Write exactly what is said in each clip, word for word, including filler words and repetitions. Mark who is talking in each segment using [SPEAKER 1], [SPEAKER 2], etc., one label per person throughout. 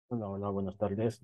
[SPEAKER 1] Hola, hola, buenas tardes.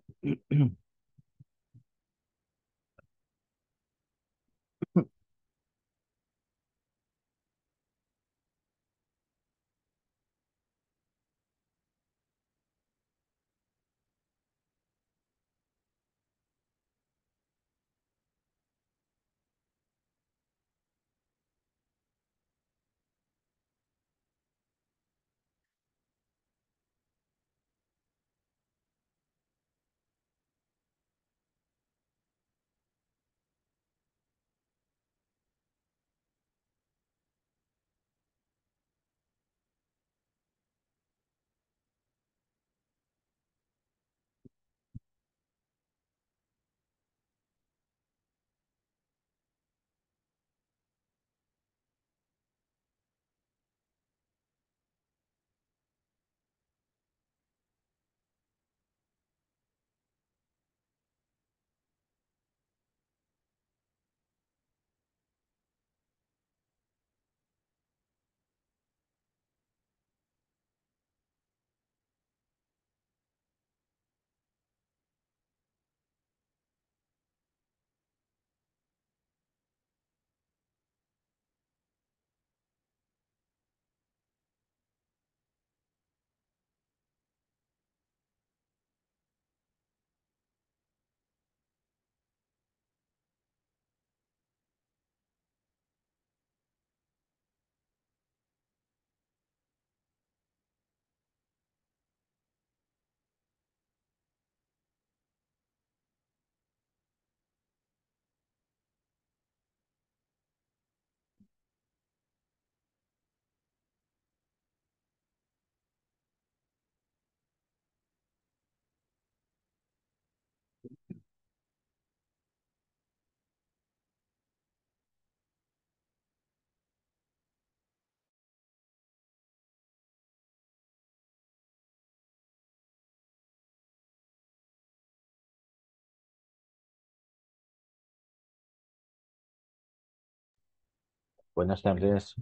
[SPEAKER 1] Buenas tardes.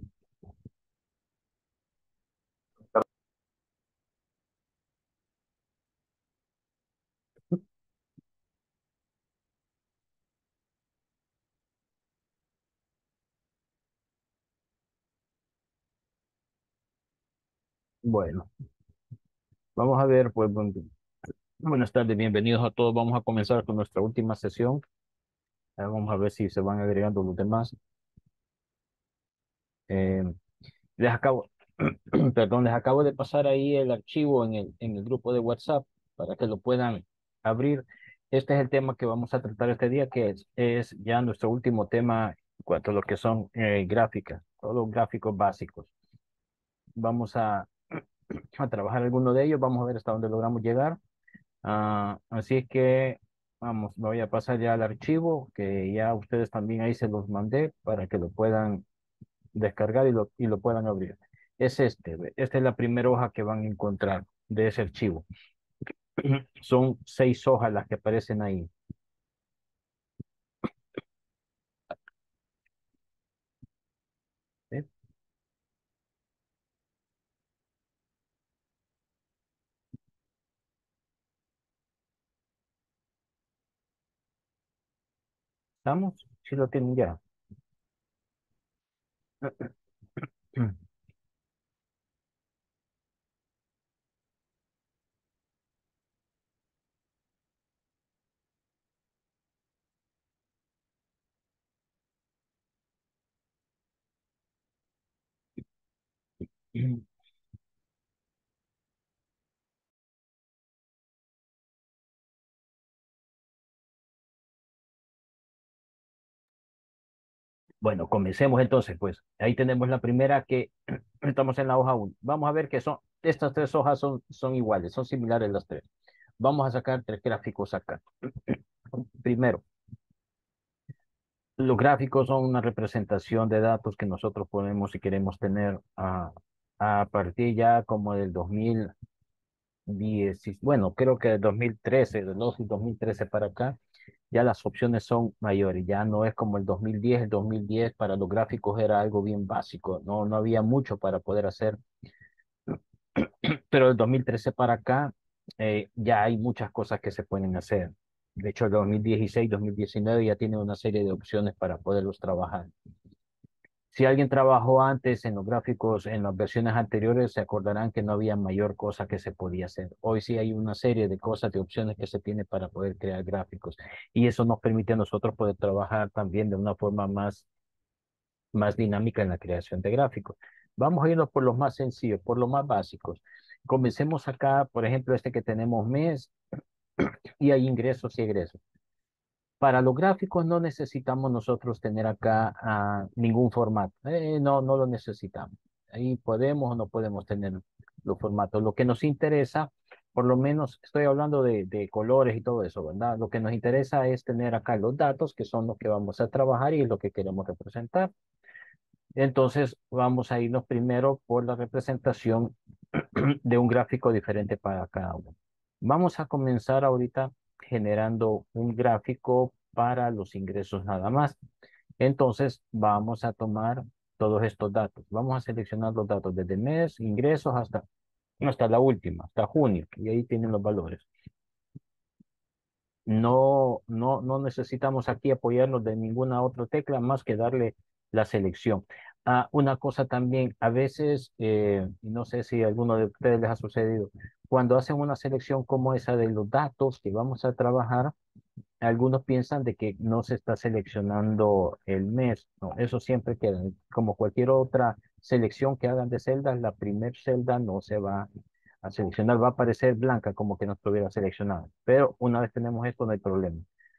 [SPEAKER 1] Bueno, vamos a ver, pues, buen- buenas tardes, bienvenidos a todos. Vamos a comenzar con nuestra última sesión. Eh, vamos a ver si se van agregando los demás. Eh, les acabo, perdón, les acabo de pasar ahí el archivo en el, en el grupo de WhatsApp para que lo puedan abrir. Este es el tema que vamos a tratar este día, que es, es ya nuestro último tema en cuanto a lo que son eh, gráficas, todos los gráficos básicos. Vamos a a trabajar alguno de ellos. Vamos a ver hasta dónde logramos llegar. Ah, así es que, vamos, me voy a pasar ya al archivo, que ya ustedes también ahí se los mandé para que lo puedan descargar y lo, y lo puedan abrir. Es este, ve, esta es la primera hoja que van a encontrar de ese archivo. Son seis hojas las que aparecen ahí. ¿Sí? ¿Estamos? Sí lo tienen ya. Bueno, comencemos entonces, pues. Ahí tenemos la primera que estamos en la hoja uno. Vamos a ver que son, estas tres hojas son, son iguales, son similares las tres. Vamos a sacar tres gráficos acá. Primero, los gráficos son una representación de datos que nosotros podemos y queremos tener a, a partir ya como del dos mil diez, bueno, creo que del dos mil trece, del dos mil trece para acá, ya las opciones son mayores, ya no es como el dos mil diez, el dos mil diez para los gráficos era algo bien básico, no, no había mucho para poder hacer, pero el dos mil trece para acá eh, ya hay muchas cosas que se pueden hacer. De hecho, el dos mil dieciséis, dos mil diecinueve ya tiene una serie de opciones para poderlos trabajar. Si alguien trabajó antes en los gráficos, en las versiones anteriores, se acordarán que no había mayor cosa que se podía hacer. Hoy sí hay una serie de cosas, de opciones que se tiene para poder crear gráficos. Y eso nos permite a nosotros poder trabajar también de una forma más, más dinámica en la creación de gráficos. Vamos a irnos por los más sencillos, por los más básicos. Comencemos acá, por ejemplo, este que tenemos mes y hay ingresos y egresos. Para los gráficos no necesitamos nosotros tener acá ah, ningún formato. Eh, no, no lo necesitamos. Ahí podemos o no podemos tener los formatos. Lo que nos interesa, por lo menos estoy hablando de, de colores y todo eso, ¿verdad? Lo que nos interesa es tener acá los datos, que son los que vamos a trabajar y es lo que queremos representar. Entonces vamos a irnos primero por la representación de un gráfico diferente para cada uno. Vamos a comenzar ahorita generando un gráfico para los ingresos nada más. Entonces vamos a tomar todos estos datos. Vamos a seleccionar los datos desde mes, ingresos hasta, hasta la última, hasta junio. Y ahí tienen los valores. No, no, no necesitamos aquí apoyarnos de ninguna otra tecla más que darle la selección. Ah, una cosa también, a veces, eh, no sé si a alguno de ustedes les ha sucedido, cuando hacen una selección como esa de los datos que vamos a trabajar, algunos piensan de que no se está seleccionando el mes. No, eso siempre queda. Como cualquier otra selección que hagan de celdas, la primer celda no se va a seleccionar, va a aparecer blanca como que no estuviera seleccionada. Pero una vez tenemos esto, no hay problema.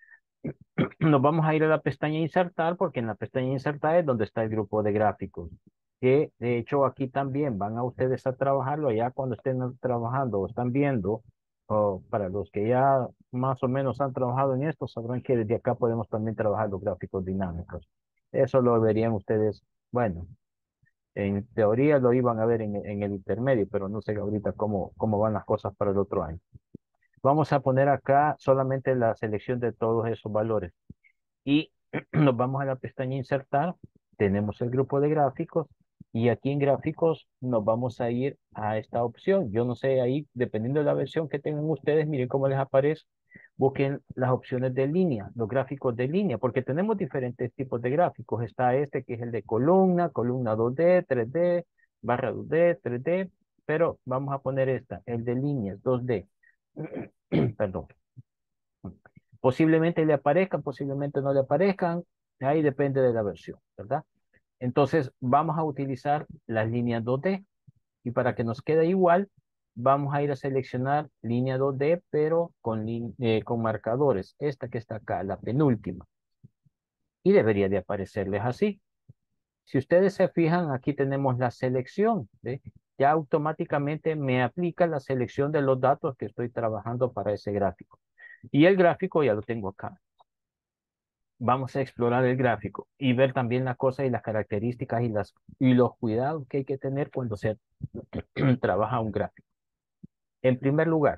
[SPEAKER 1] Nos vamos a ir a la pestaña insertar porque en la pestaña insertar es donde está el grupo de gráficos. Que de hecho aquí también van a ustedes a trabajarlo ya cuando estén trabajando o están viendo, o para los que ya más o menos han trabajado en esto, sabrán que desde acá podemos también trabajar los gráficos dinámicos. Eso lo verían ustedes, bueno, en teoría lo iban a ver en, en el intermedio, pero no sé ahorita cómo, cómo van las cosas para el otro año. Vamos a poner acá solamente la selección de todos esos valores y nos vamos a la pestaña insertar, tenemos el grupo de gráficos y aquí en gráficos nos vamos a ir a esta opción. Yo no sé ahí, dependiendo de la versión que tengan ustedes, miren cómo les aparece. Busquen las opciones de línea, los gráficos de línea, porque tenemos diferentes tipos de gráficos. Está este que es el de columna, columna dos D, tres D, barra dos D, tres D, pero vamos a poner esta, el de líneas dos D. Perdón. Posiblemente le aparezcan, posiblemente no le aparezcan, ahí depende de la versión, ¿verdad? Entonces vamos a utilizar las líneas dos D y para que nos quede igual, vamos a ir a seleccionar línea dos D, pero con, eh, con marcadores. Esta que está acá, la penúltima. Y debería de aparecerles así. Si ustedes se fijan, aquí tenemos la selección, ¿ve? Ya automáticamente me aplica la selección de los datos que estoy trabajando para ese gráfico. Y el gráfico ya lo tengo acá. Vamos a explorar el gráfico y ver también las cosas y las características y, las, y los cuidados que hay que tener cuando se trabaja un gráfico. En primer lugar,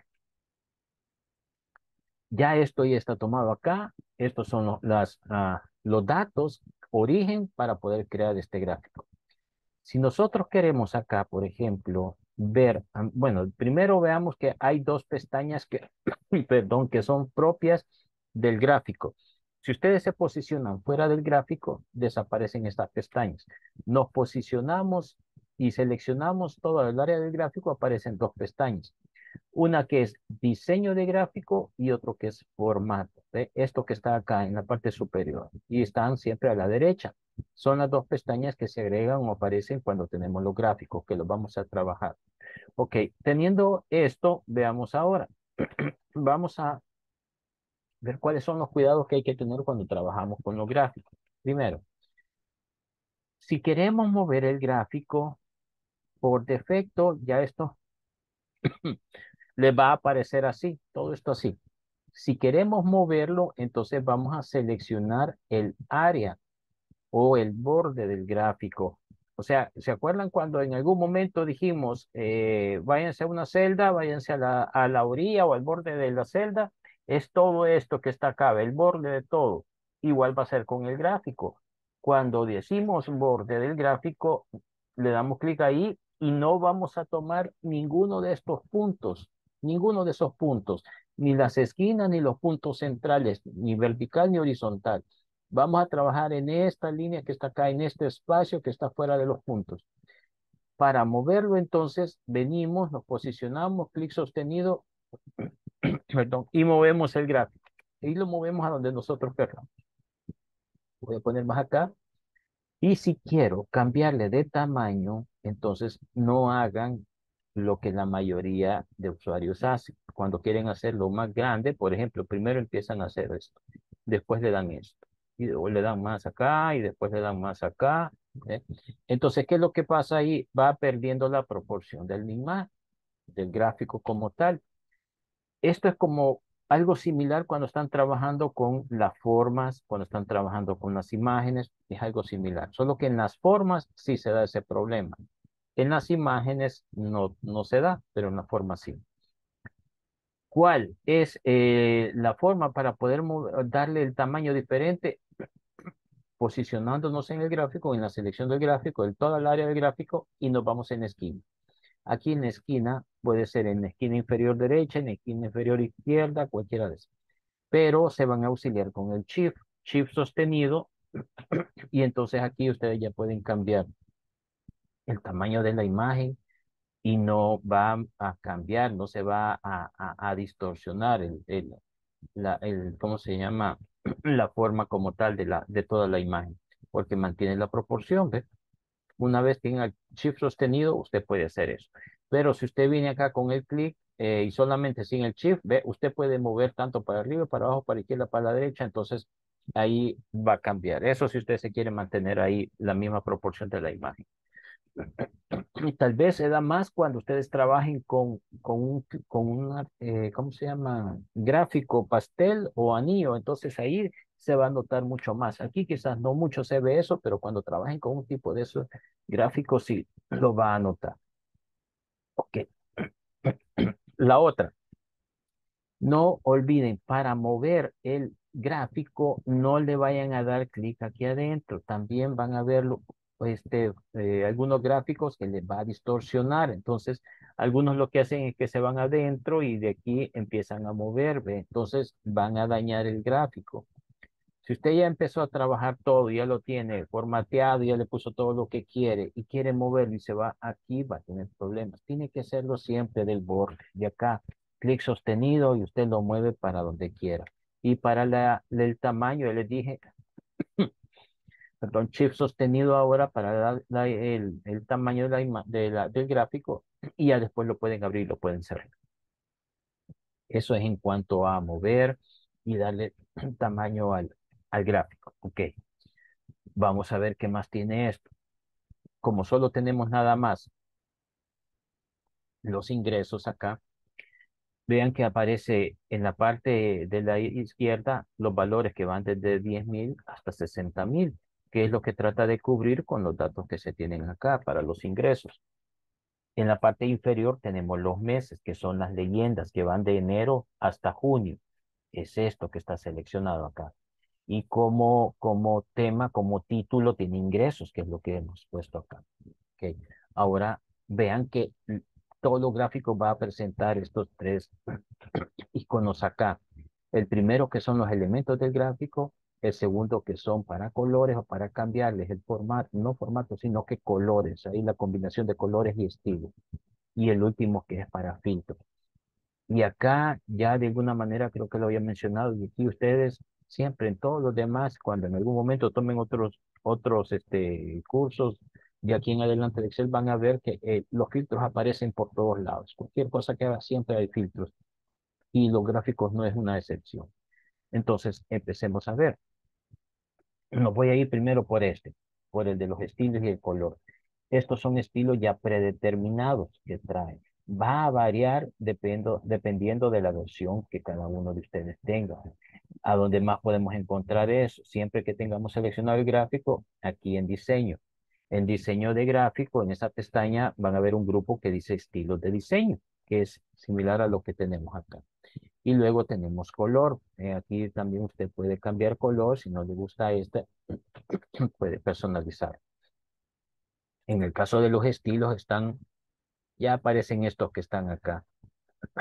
[SPEAKER 1] ya esto ya está tomado acá. Estos son los, las, uh, los datos, origen para poder crear este gráfico. Si nosotros queremos acá, por ejemplo, ver, um, bueno, primero veamos que hay dos pestañas que, perdón, que son propias del gráfico. Si ustedes se posicionan fuera del gráfico, desaparecen estas pestañas. Nos posicionamos y seleccionamos todo el área del gráfico, aparecen dos pestañas. Una que es diseño de gráfico y otro que es formato. ¿Ve? Esto que está acá en la parte superior y están siempre a la derecha. Son las dos pestañas que se agregan o aparecen cuando tenemos los gráficos que los vamos a trabajar. Ok, teniendo esto, veamos ahora. Vamos a ver cuáles son los cuidados que hay que tener cuando trabajamos con los gráficos. Primero, si queremos mover el gráfico, por defecto, ya esto les va a aparecer así, todo esto así. Si queremos moverlo, entonces vamos a seleccionar el área o el borde del gráfico. O sea, ¿se acuerdan cuando en algún momento dijimos, eh, váyanse a una celda, váyanse a la, a la orilla o al borde de la celda? Es todo esto que está acá, el borde de todo. Igual va a ser con el gráfico. Cuando decimos borde del gráfico, le damos clic ahí y no vamos a tomar ninguno de estos puntos. ninguno de esos puntos, ni las esquinas, ni los puntos centrales, ni vertical ni horizontal. Vamos a trabajar en esta línea que está acá, en este espacio que está fuera de los puntos. Para moverlo, entonces, venimos, nos posicionamos, clic sostenido, perdón, y movemos el gráfico. Y lo movemos a donde nosotros queramos. Voy a poner más acá. Y si quiero cambiarle de tamaño, entonces no hagan lo que la mayoría de usuarios hacen. Cuando quieren hacerlo más grande, por ejemplo, primero empiezan a hacer esto, después le dan esto, y luego le dan más acá, y después le dan más acá. ¿Eh? Entonces, ¿qué es lo que pasa ahí? Va perdiendo la proporción del imagen, del gráfico como tal. Esto es como algo similar cuando están trabajando con las formas, cuando están trabajando con las imágenes, es algo similar. Solo que en las formas sí se da ese problema. En las imágenes no, no se da, pero en las formas sí. ¿Cuál es eh, la forma para poder darle el tamaño diferente? Posicionándonos en el gráfico, en la selección del gráfico, en toda el área del gráfico y nos vamos en esquina. Aquí en la esquina, puede ser en la esquina inferior derecha, en la esquina inferior izquierda, cualquiera de esas. Pero se van a auxiliar con el Shift, Shift sostenido, y entonces aquí ustedes ya pueden cambiar el tamaño de la imagen y no va a cambiar, no se va a, a, a distorsionar el, el, la, el, ¿cómo se llama? La forma como tal de, la, de toda la imagen, porque mantiene la proporción, ¿ves? Una vez tenga el Shift sostenido, usted puede hacer eso. Pero si usted viene acá con el clic eh, y solamente sin el Shift, ve, usted puede mover tanto para arriba, para abajo, para izquierda, para la derecha, entonces ahí va a cambiar. Eso si usted se quiere mantener ahí la misma proporción de la imagen. Y tal vez se da más cuando ustedes trabajen con, con un, con una, eh, ¿cómo se llama? Gráfico pastel o anillo. Entonces ahí se va a notar mucho más. Aquí quizás no mucho se ve eso, pero cuando trabajen con un tipo de esos gráficos sí lo va a notar. Ok. La otra. No olviden, para mover el gráfico, no le vayan a dar clic aquí adentro. También van a ver este, eh, algunos gráficos que les va a distorsionar. Entonces, algunos lo que hacen es que se van adentro y de aquí empiezan a mover. ¿Ve? Entonces, van a dañar el gráfico. Si usted ya empezó a trabajar todo, ya lo tiene formateado, ya le puso todo lo que quiere y quiere moverlo y se va aquí, va a tener problemas. Tiene que hacerlo siempre del borde, de acá. Clic sostenido y usted lo mueve para donde quiera. Y para la, el tamaño, ya les dije, perdón, Shift sostenido ahora para la- la- el, el tamaño de la, ima- de la- del gráfico y ya después lo pueden abrir, lo pueden cerrar. Eso es en cuanto a mover y darle tamaño al, al gráfico. Ok. Vamos a ver qué más tiene esto. Como solo tenemos nada más los ingresos acá, vean que aparece en la parte de la izquierda los valores que van desde diez mil hasta sesenta mil, que es lo que trata de cubrir con los datos que se tienen acá para los ingresos. En la parte inferior tenemos los meses, que son las leyendas que van de enero hasta junio. Es esto que está seleccionado acá. Y como, como tema, como título, tiene ingresos, que es lo que hemos puesto acá. Okay. Ahora vean que todo lo gráfico va a presentar estos tres iconos acá. El primero que son los elementos del gráfico, el segundo que son para colores o para cambiarles el formato, no formato, sino que colores, ahí la combinación de colores y estilo. Y el último que es para filtro. Y acá ya de alguna manera creo que lo había mencionado y aquí ustedes siempre en todos los demás, cuando en algún momento tomen otros, otros este, cursos de aquí en adelante de Excel, van a ver que eh, los filtros aparecen por todos lados. Cualquier cosa que haga siempre hay filtros y los gráficos no es una excepción. Entonces empecemos a ver. Nos voy a ir primero por este, por el de los estilos y el color. Estos son estilos ya predeterminados que traen. Va a variar dependo, dependiendo de la versión que cada uno de ustedes tenga. A donde más podemos encontrar eso, siempre que tengamos seleccionado el gráfico, aquí en diseño. En diseño de gráfico, en esa pestaña van a ver un grupo que dice estilos de diseño, que es similar a lo que tenemos acá. Y luego tenemos color. Eh, aquí también usted puede cambiar color. Si no le gusta este, puede personalizar. En el caso de los estilos están, ya aparecen estos que están acá.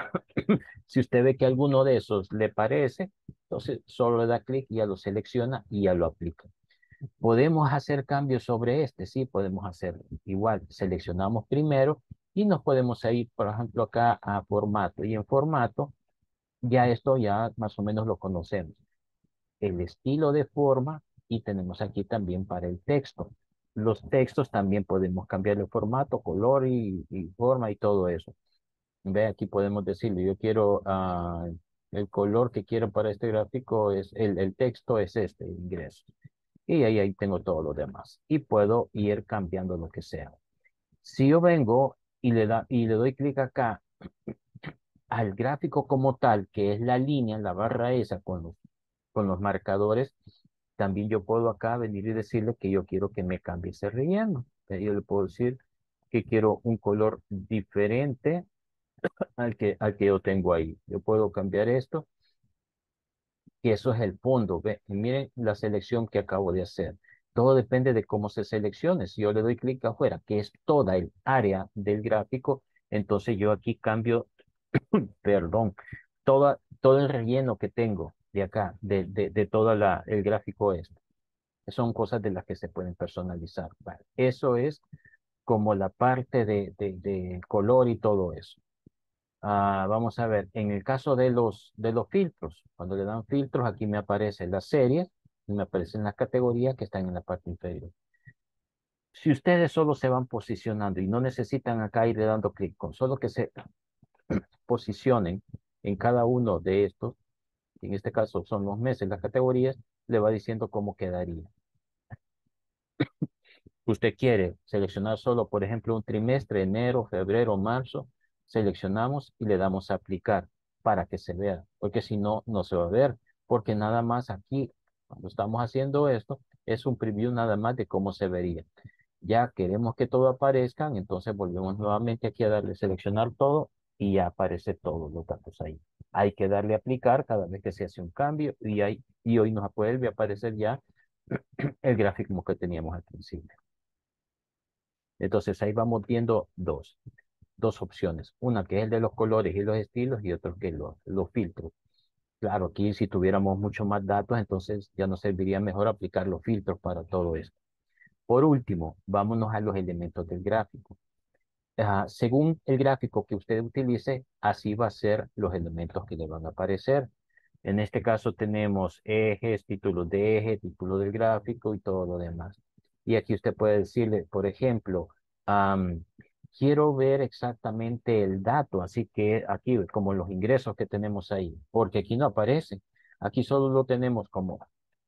[SPEAKER 1] Si usted ve que alguno de esos le parece, entonces solo le da clic y ya lo selecciona y ya lo aplica. ¿Podemos hacer cambios sobre este? Sí, podemos hacerlo. Igual, seleccionamos primero y nos podemos ir, por ejemplo, acá a formato. Y en formato, ya esto ya más o menos lo conocemos. El estilo de forma y tenemos aquí también para el texto. Los textos también podemos cambiar el formato, color y, y forma y todo eso. Ve, aquí podemos decirle, yo quiero, ah, el color que quiero para este gráfico es, el, el texto es este, ingreso. Y ahí, ahí tengo todo lo demás. Y puedo ir cambiando lo que sea. Si yo vengo y le, da, y le doy clic acá al gráfico como tal, que es la línea, la barra esa con los, con los marcadores, también yo puedo acá venir y decirle que yo quiero que me cambie ese relleno. Eh, Yo le puedo decir que quiero un color diferente al que, al que yo tengo ahí. Yo puedo cambiar esto y eso es el fondo. Ve, y miren la selección que acabo de hacer. Todo depende de cómo se seleccione. Si yo le doy clic afuera, que es toda el área del gráfico, entonces yo aquí cambio, perdón, toda, todo el relleno que tengo de acá, de, de, de todo la, el gráfico este. Son cosas de las que se pueden personalizar. Vale. Eso es como la parte de, de, de color y todo eso. Ah, vamos a ver, en el caso de los, de los filtros, cuando le dan filtros, aquí me aparecen las series y me aparecen las categorías que están en la parte inferior. Si ustedes solo se van posicionando y no necesitan acá ir dando clic, con solo que se posicionen en cada uno de estos, en este caso son los meses, las categorías, le va diciendo cómo quedaría. Usted quiere seleccionar solo, por ejemplo, un trimestre, enero, febrero, marzo, seleccionamos y le damos a aplicar para que se vea, porque si no, no se va a ver, porque nada más aquí, cuando estamos haciendo esto, es un preview nada más de cómo se vería. Ya queremos que todo aparezca, entonces volvemos nuevamente aquí a darle seleccionar todo y ya aparece todos los datos ahí. Hay que darle a aplicar cada vez que se hace un cambio y, ahí, y hoy nos vuelve a aparecer ya el gráfico que teníamos al principio. Entonces ahí vamos viendo dos, dos opciones. Una que es el de los colores y los estilos y otro que es los, los filtros. Claro, aquí si tuviéramos mucho más datos, entonces ya nos serviría mejor aplicar los filtros para todo esto. Por último, vámonos a los elementos del gráfico. Ah, según el gráfico que usted utilice, así va a ser los elementos que le van a aparecer. En este caso tenemos ejes, títulos de eje, título del gráfico y todo lo demás. Y aquí usted puede decirle, por ejemplo, am, quiero ver exactamente el dato, así que aquí como los ingresos que tenemos ahí, porque aquí no aparece. Aquí solo lo tenemos como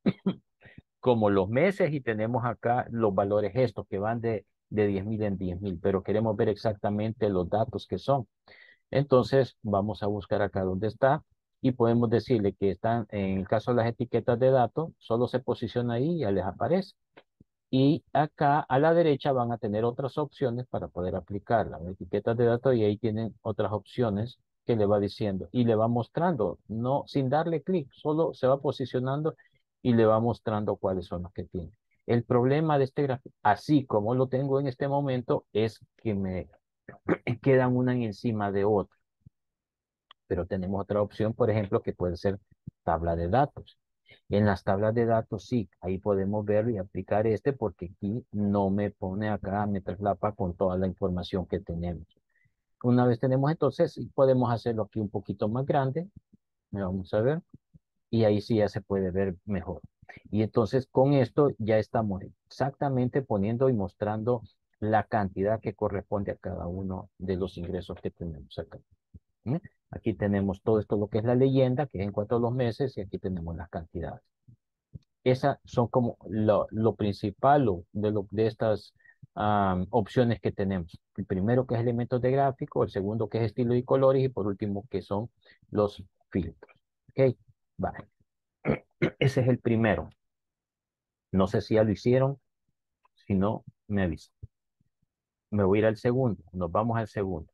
[SPEAKER 1] como los meses y tenemos acá los valores estos que van de, de diez mil en diez mil, pero queremos ver exactamente los datos que son. Entonces vamos a buscar acá donde está y podemos decirle que están, en el caso de las etiquetas de datos, solo se posiciona ahí y ya les aparece. Y acá a la derecha van a tener otras opciones para poder aplicar las etiquetas de datos y ahí tienen otras opciones que le va diciendo y le va mostrando, no sin darle clic, solo se va posicionando y le va mostrando cuáles son los que tiene. El problema de este gráfico, así como lo tengo en este momento, es que me quedan una encima de otra, pero tenemos otra opción, por ejemplo, que puede ser tabla de datos. En las tablas de datos, sí, ahí podemos ver y aplicar este porque aquí no me pone acá, me traslapa con toda la información que tenemos. Una vez tenemos entonces, sí, podemos hacerlo aquí un poquito más grande, vamos a ver, y ahí sí ya se puede ver mejor. Y entonces con esto ya estamos exactamente poniendo y mostrando la cantidad que corresponde a cada uno de los ingresos que tenemos acá. ¿Mm? Aquí tenemos todo esto, lo que es la leyenda, que es en cuanto a los meses, y aquí tenemos las cantidades. Esas son como lo, lo principal lo- de, lo, de estas am, opciones que tenemos. El primero que es elementos de gráfico, el segundo que es estilo y colores y por último que son los filtros. ¿Ok? Vale. Ese es el primero. No sé si ya lo hicieron, si no, me avisan. Me voy a ir al segundo. Nos vamos al segundo.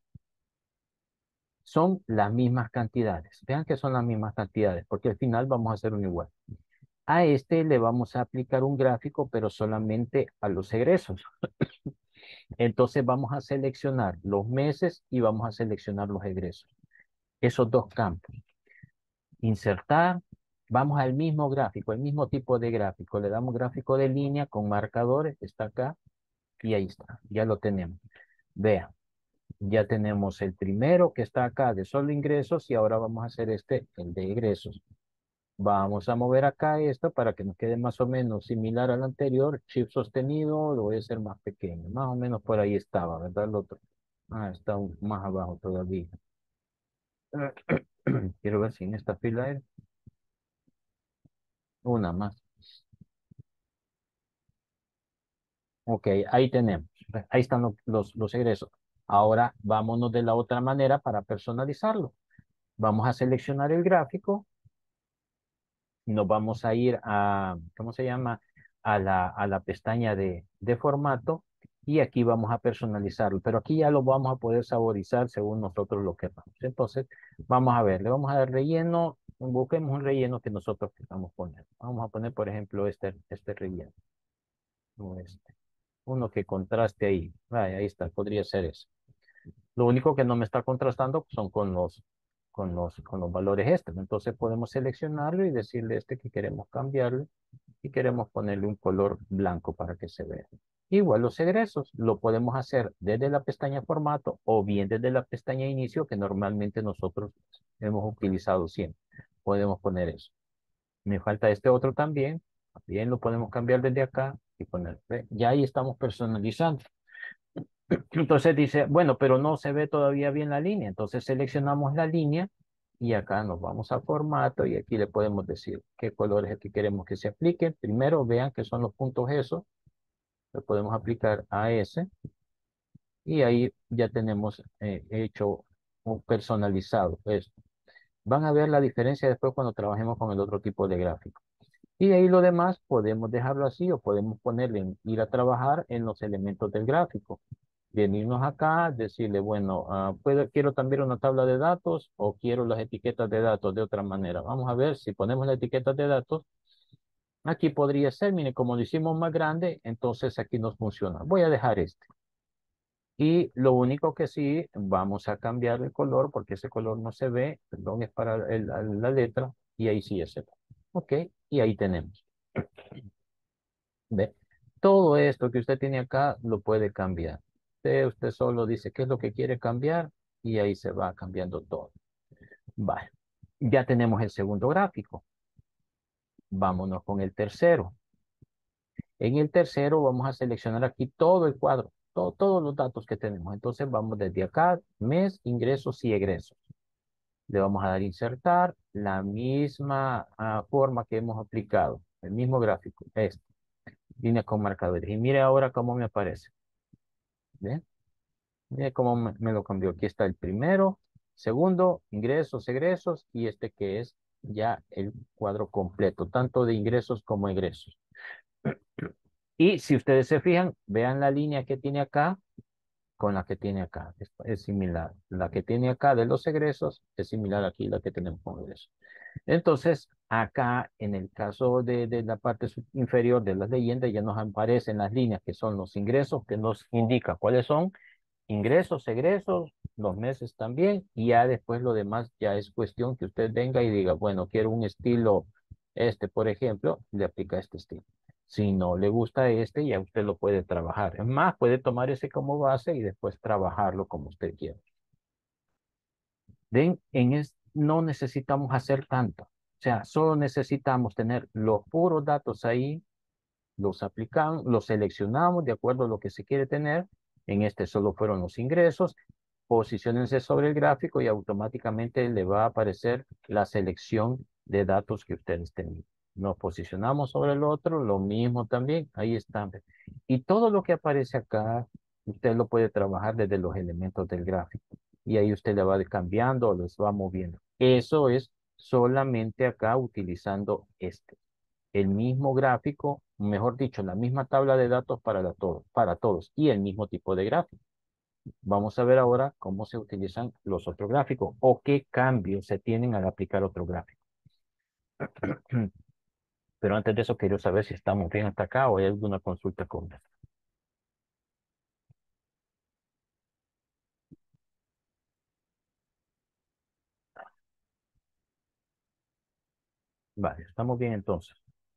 [SPEAKER 1] Son las mismas cantidades. Vean que son las mismas cantidades porque al final vamos a hacer un igual. A este le vamos a aplicar un gráfico, pero solamente a los egresos. Entonces vamos a seleccionar los meses y vamos a seleccionar los egresos. esos dos campos. Insertar, vamos al mismo gráfico, el mismo tipo de gráfico. Le damos gráfico de línea con marcadores, está acá, y ahí está, ya lo tenemos. Vean, ya tenemos el primero que está acá de solo ingresos y ahora vamos a hacer este, el de egresos. Vamos a mover acá esto para que nos quede más o menos similar al anterior. Shift sostenido, lo voy a hacer más pequeño. Más o menos por ahí estaba, ¿verdad? El otro. Ah, está un- más abajo todavía. Quiero ver si en esta fila hay una más. Ok, ahí tenemos. Ahí están lo- los, los egresos. Ahora vámonos de la otra manera para personalizarlo. Vamos a seleccionar el gráfico. Nos vamos a ir a, ¿cómo se llama? A la, a la pestaña de, de formato y aquí vamos a personalizarlo. Pero aquí ya lo vamos a poder saborizar según nosotros lo queramos. Entonces, vamos a ver, le vamos a dar relleno. Busquemos un relleno que nosotros queramos poner. Vamos a poner, por ejemplo, este, este relleno. O este. Uno que contraste ahí. Vaya, ahí está, podría ser eso. Lo único que no me está contrastando son con los, con los, con los valores estos. Entonces podemos seleccionarlo y decirle este que queremos cambiarle y queremos ponerle un color blanco para que se vea. Igual los egresos lo podemos hacer desde la pestaña formato o bien desde la pestaña inicio que normalmente nosotros hemos utilizado siempre. Podemos poner eso. Me falta este otro también. También lo podemos cambiar desde acá y poner. ¿Ve? Ya ahí estamos personalizando. Entonces dice, bueno, pero no se ve todavía bien la línea. Entonces seleccionamos la línea y acá nos vamos a formato y aquí le podemos decir qué color es el que queremos que se aplique. Primero vean que son los puntos esos. Le podemos aplicar a ese y ahí ya tenemos eh, hecho un personalizado esto. Van a ver la diferencia después cuando trabajemos con el otro tipo de gráfico. Y ahí lo demás podemos dejarlo así o podemos ponerle en ir a trabajar en los elementos del gráfico. Venirnos acá, decirle, bueno, ah, puedo, quiero también una tabla de datos o quiero las etiquetas de datos de otra manera. Vamos a ver si ponemos las etiquetas de datos. Aquí podría ser, mire, como lo hicimos más grande, entonces aquí nos funciona. Voy a dejar este. Y lo único que sí, vamos a cambiar el color porque ese color no se ve, perdón, es para el- la, la letra y ahí sí es el. Ok, y ahí tenemos. ¿Ve? Todo esto que usted tiene acá lo puede cambiar. Usted, usted solo dice qué es lo que quiere cambiar y ahí se va cambiando todo. Vale. Ya tenemos el segundo gráfico. Vámonos con el tercero. En el tercero vamos a seleccionar aquí todo el cuadro, todo- todos los datos que tenemos. Entonces vamos desde acá, mes, ingresos y egresos. Le vamos a dar insertar la misma ah, forma que hemos aplicado, el mismo gráfico, este, línea con marcadores. Y mire ahora cómo me aparece. ¿Ven? Mire cómo me, me lo cambió. Aquí está el primero, segundo, ingresos, egresos y este que es ya el cuadro completo, tanto de ingresos como egresos. Y si ustedes se fijan, vean la línea que tiene acá con la que tiene acá. Es, es similar. La que tiene acá de los egresos es similar aquí la que tenemos con egresos. Entonces, acá en el caso de, de la parte su- inferior de las leyendas ya nos aparecen las líneas que son los ingresos que nos indica cuáles son ingresos, egresos, los meses también, y ya después lo demás ya es cuestión que usted venga y diga, bueno, quiero un estilo, este, por ejemplo, le aplica este estilo. Si no le gusta este, ya usted lo puede trabajar. Es más, puede tomar ese como base y después trabajarlo como usted quiera. Ven, en es, no necesitamos hacer tanto. O sea, solo necesitamos tener los puros datos ahí, los aplicamos, los seleccionamos de acuerdo a lo que se quiere tener. En este solo fueron los ingresos. Posiciónense sobre el gráfico y automáticamente le va a aparecer la selección de datos que ustedes tenían. Nos posicionamos sobre el otro, lo mismo también, ahí están. Y todo lo que aparece acá, usted lo puede trabajar desde los elementos del gráfico. Y ahí usted le va cambiando o los va moviendo. Eso es solamente acá utilizando este el mismo gráfico, mejor dicho, la misma tabla de datos para, la to- para todos y el mismo tipo de gráfico. Vamos a ver ahora cómo se utilizan los otros gráficos o qué cambios se tienen al aplicar otro gráfico. Pero antes de eso, quiero saber si estamos bien hasta acá o hay alguna consulta con esto. Vale, estamos bien entonces.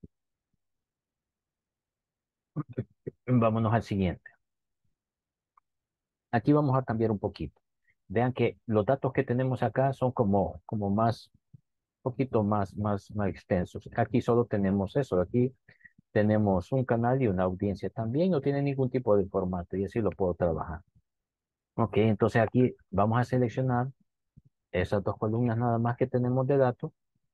[SPEAKER 1] Vámonos al siguiente. Aquí vamos a cambiar un poquito. Vean que los datos que tenemos acá son como, como más, poquito más, más, más extensos. Aquí solo tenemos eso. Aquí tenemos un canal y una audiencia. También no tiene ningún tipo de formato y así lo puedo trabajar. Ok, entonces aquí vamos a seleccionar esas dos columnas nada más que tenemos de datos.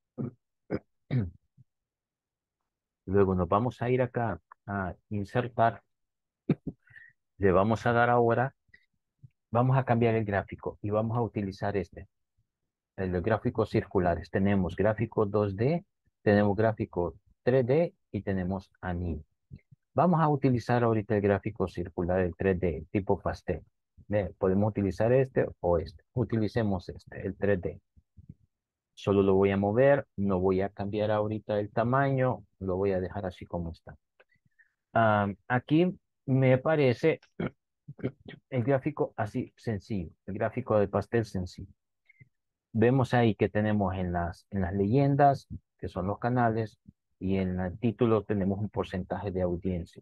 [SPEAKER 1] Luego nos vamos a ir acá a insertar. Le vamos a dar ahora, vamos a cambiar el gráfico y vamos a utilizar este, el de gráficos circulares. Tenemos gráficos dos D, tenemos gráficos tres D y tenemos anillo. Vamos a utilizar ahorita el gráfico circular, el tres D, tipo pastel. Ve, podemos utilizar este o este. Utilicemos este, el tres D. Solo lo voy a mover, no voy a cambiar ahorita el tamaño, lo voy a dejar así como está. Ah, aquí me parece el gráfico así sencillo, el gráfico de pastel sencillo. Vemos ahí que tenemos en las, en las leyendas, que son los canales, y en el título tenemos un porcentaje de audiencia.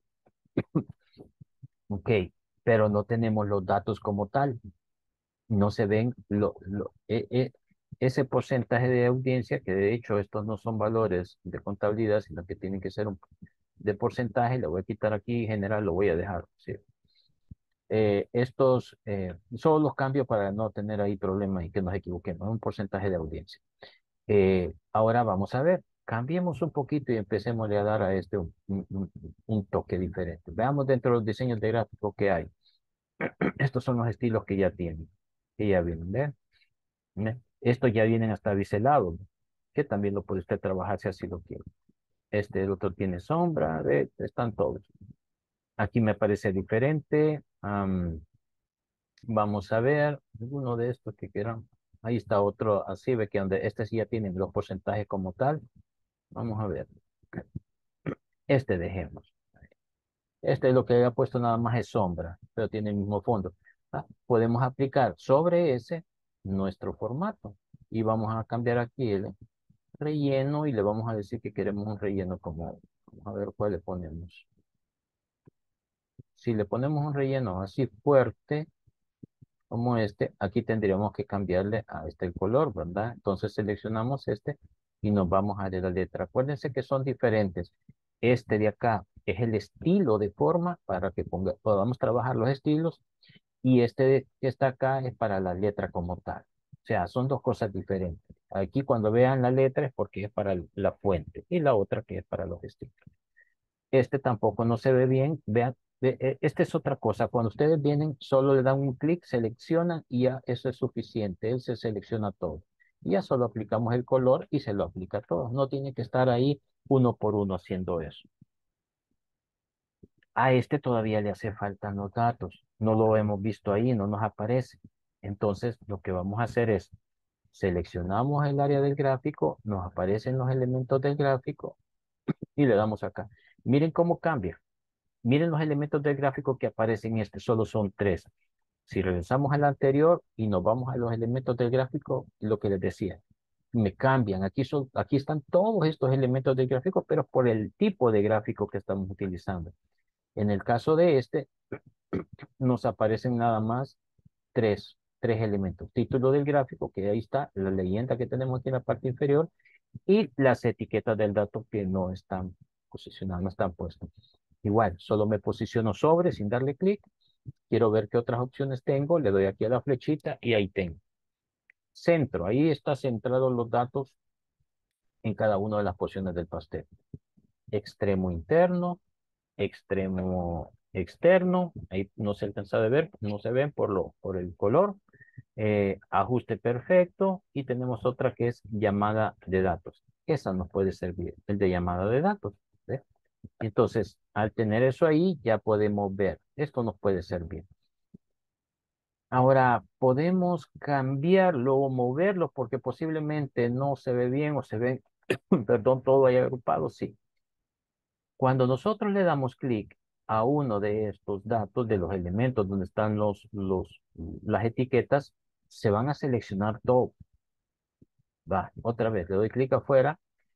[SPEAKER 1] Ok, pero no tenemos los datos como tal. No se ven lo, lo- e- e- ese porcentaje de audiencia, que de hecho estos no son valores de contabilidad, sino que tienen que ser un, de porcentaje. Lo voy a quitar aquí, en general lo voy a dejar. ¿Sí? Eh, estos, eh, solo los cambio para no tener ahí problemas y que nos equivoquemos. Un porcentaje de audiencia. Eh, ahora vamos a ver, cambiemos un poquito y empecemos a dar a este un, un- un- un toque diferente. Veamos dentro de los diseños de gráfico que hay. Estos son los estilos que ya tienen, que ya vienen, ¿ven? ¿Ve? Estos ya vienen hasta biselados, ¿no? Que también lo puede usted trabajar si así lo quiere. Este, el otro tiene sombra, ¿ve? Están todos. Aquí me parece diferente. Am, vamos a ver, uno de estos que quieran. Ahí está otro, así ve que donde este sí ya tienen los porcentajes como tal. Vamos a ver. Este dejemos. Este es lo que había puesto nada más es sombra, pero tiene el mismo fondo. Ah, podemos aplicar sobre ese nuestro formato. Y vamos a cambiar aquí el relleno y le vamos a decir que queremos un relleno como, vamos a ver cuál le ponemos. Si le ponemos un relleno así fuerte como este, aquí tendríamos que cambiarle a este el color, ¿verdad? Entonces seleccionamos este y nos vamos a la letra. Acuérdense que son diferentes. Este de acá es el estilo de forma para que ponga- podamos trabajar los estilos y este de- que está acá es para la letra como tal. O sea, son dos cosas diferentes. Aquí cuando vean la letra es porque es para el- la fuente y la otra que es para los estilos. Este tampoco no se ve bien. Vean, ve- e- esta es otra cosa. Cuando ustedes vienen, solo le dan un clic, seleccionan y ya eso es suficiente. Él se selecciona todo. Y ya solo aplicamos el color y se lo aplica a todo. No tiene que estar ahí uno por uno haciendo eso. A este todavía le hace falta los datos. No lo hemos visto ahí, no nos aparece. Entonces, lo que vamos a hacer es, seleccionamos el área del gráfico, nos aparecen los elementos del gráfico y le damos acá. Miren cómo cambia. Miren los elementos del gráfico que aparecen en este, solo son tres. Si regresamos al anterior y nos vamos a los elementos del gráfico, lo que les decía, me cambian. Aquí, son, aquí están todos estos elementos del gráfico, pero por el tipo de gráfico que estamos utilizando. En el caso de este, nos aparecen nada más tres, tres elementos. Título del gráfico, que ahí está, la leyenda que tenemos aquí en la parte inferior, y las etiquetas del dato que no están posicionadas, no están puestas. Igual, solo me posiciono sobre sin darle clic. Quiero ver qué otras opciones tengo. Le doy aquí a la flechita y ahí tengo. Centro, ahí está centrados los datos en cada una de las porciones del pastel. Extremo interno, extremo externo, ahí no se alcanza a ver, no se ven por, lo, por el color. Eh, ajuste perfecto y tenemos otra que es llamada de datos. Esa nos puede servir, el de llamada de datos. ¿Ve? Entonces, al tener eso ahí, ya podemos ver. Esto nos puede servir. Ahora, podemos cambiarlo o moverlo porque posiblemente no se ve bien o se ve, perdón, todo ahí agrupado, sí. Cuando nosotros le damos clic a uno de estos datos, de los elementos donde están los, los, las etiquetas, se van a seleccionar todo. Va, otra vez, le doy clic afuera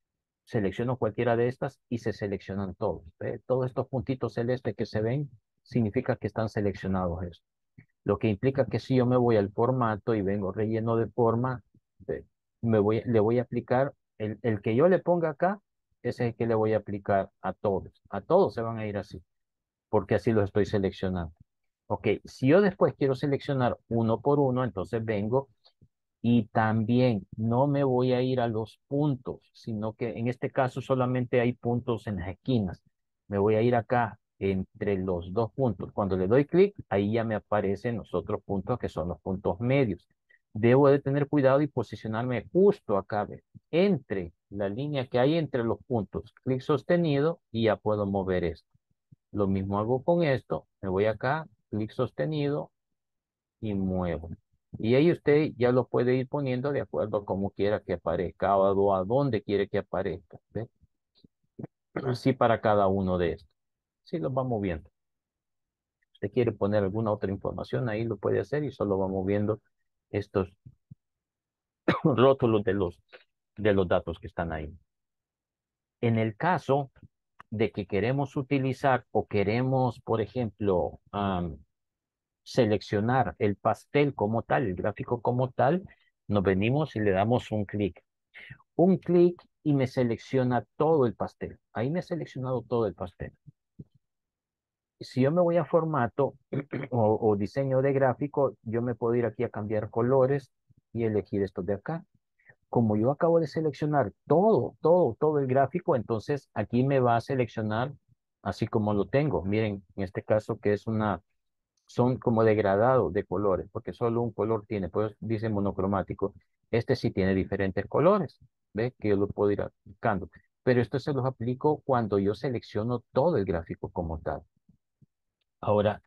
[SPEAKER 1] Selecciono cualquiera de estas y se seleccionan todos. ¿Ve? Todos estos puntitos celestes que se ven significa que están seleccionados estos. Lo que implica que si yo me voy al formato y vengo relleno de forma, ¿ve? me voy, le voy a aplicar, el, el que yo le ponga acá, ese es el que le voy a aplicar a todos. A todos se van a ir así, porque así los estoy seleccionando. Ok, si yo después quiero seleccionar uno por uno, entonces vengo y también no me voy a ir a los puntos, sino que en este caso solamente hay puntos en las esquinas. Me voy a ir acá entre los dos puntos. Cuando le doy clic, ahí ya me aparecen los otros puntos que son los puntos medios. Debo de tener cuidado y posicionarme justo acá, ¿ve? Entre la línea que hay entre los puntos. Clic sostenido y ya puedo mover esto. Lo mismo hago con esto. Me voy acá, clic sostenido y muevo. Y ahí usted ya lo puede ir poniendo de acuerdo a cómo quiera que aparezca o a dónde quiere que aparezca. ¿Ve? Así para cada uno de estos. Sí, los va moviendo. Usted quiere poner alguna otra información, ahí lo puede hacer y solo va moviendo estos rótulos de los, de los datos que están ahí. En el caso de que queremos utilizar o queremos, por ejemplo, um, seleccionar el pastel como tal, el gráfico como tal, nos venimos y le damos un clic. Un clic y me selecciona todo el pastel. Ahí me ha seleccionado todo el pastel. Si yo me voy a formato o, o diseño de gráfico, yo me puedo ir aquí a cambiar colores y elegir estos de acá. Como yo acabo de seleccionar todo, todo, todo el gráfico, entonces aquí me va a seleccionar así como lo tengo. Miren, en este caso que es una, son como degradados de colores, porque solo un color tiene, pues dice monocromático. Este sí tiene diferentes colores, ¿ve? Que yo lo puedo ir aplicando. Pero esto se los aplico cuando yo selecciono todo el gráfico como tal. Ahora,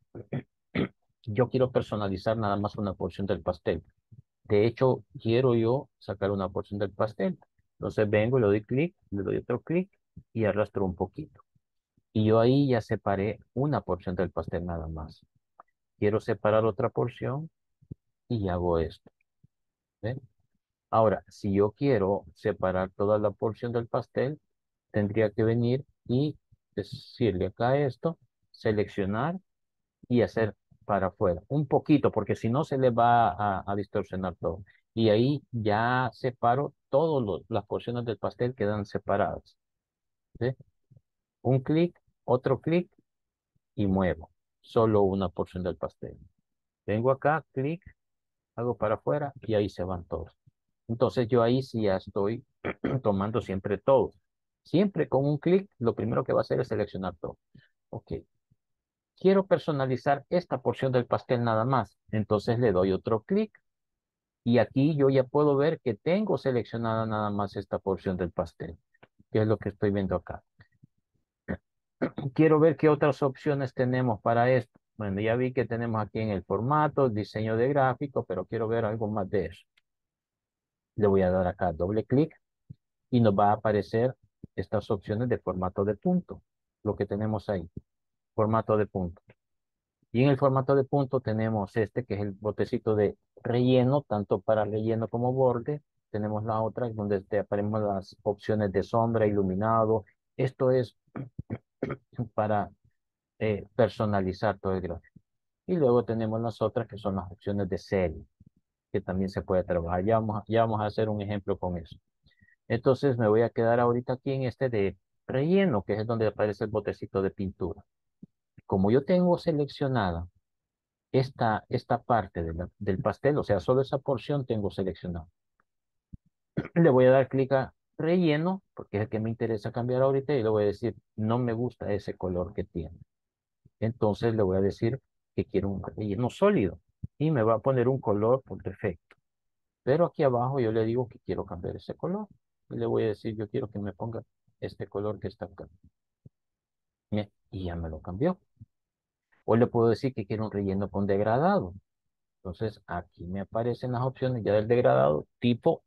[SPEAKER 1] yo quiero personalizar nada más una porción del pastel. De hecho, quiero yo sacar una porción del pastel. Entonces vengo, le doy clic, le doy otro clic y arrastro un poquito. Y yo ahí ya separé una porción del pastel nada más. Quiero separar otra porción y hago esto. ¿Ve? Ahora, si yo quiero separar toda la porción del pastel, tendría que venir y decirle acá esto, seleccionar y hacer para afuera. Un poquito, porque si no se le va a, a distorsionar todo. Y ahí ya separo todas las porciones del pastel quedan separadas. ¿Sí? Un clic, otro clic y muevo. Solo una porción del pastel. Vengo acá, clic, hago para afuera y ahí se van todos. Entonces yo ahí sí ya estoy tomando siempre todo. Siempre con un clic, lo primero que va a hacer es seleccionar todo. Ok. Quiero personalizar esta porción del pastel nada más. Entonces le doy otro clic y aquí yo ya puedo ver que tengo seleccionada nada más esta porción del pastel, que es lo que estoy viendo acá. Quiero ver qué otras opciones tenemos para esto. Bueno, ya vi que tenemos aquí en el formato, diseño de gráfico, pero quiero ver algo más de eso. Le voy a dar acá doble clic y nos va a aparecer estas opciones de formato de punto, lo que tenemos ahí, formato de punto. Y en el formato de punto tenemos este que es el botecito de relleno, tanto para relleno como borde. Tenemos la otra donde te aparecen las opciones de sombra, iluminado. Esto es para eh, personalizar todo el gráfico. Y luego tenemos las otras que son las opciones de serie, que también se puede trabajar. Ya vamos, a- ya vamos a hacer un ejemplo con eso. Entonces me voy a quedar ahorita aquí en este de relleno, que es donde aparece el botecito de pintura. Como yo tengo seleccionada esta, esta parte de la- del pastel, o sea, solo esa porción tengo seleccionado. Le voy a dar clic a relleno, porque es el que me interesa cambiar ahorita, y le voy a decir, no me gusta ese color que tiene. Entonces le voy a decir que quiero un relleno sólido, y me va a poner un color por defecto. Pero aquí abajo yo le digo que quiero cambiar ese color, y le voy a decir, yo quiero que me ponga este color que está acá. Bien, y ya me lo cambió. O le puedo decir que quiero un relleno con degradado. Entonces aquí me aparecen las opciones ya del degradado, tipo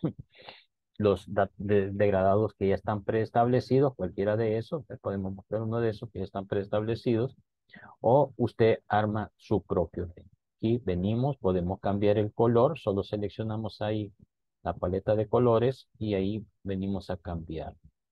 [SPEAKER 1] los da- de- degradados que ya están preestablecidos, cualquiera de esos, le podemos buscar uno de esos que ya están preestablecidos, o usted arma su propio. Aquí venimos, podemos cambiar el color, solo seleccionamos ahí la paleta de colores y ahí venimos a cambiar.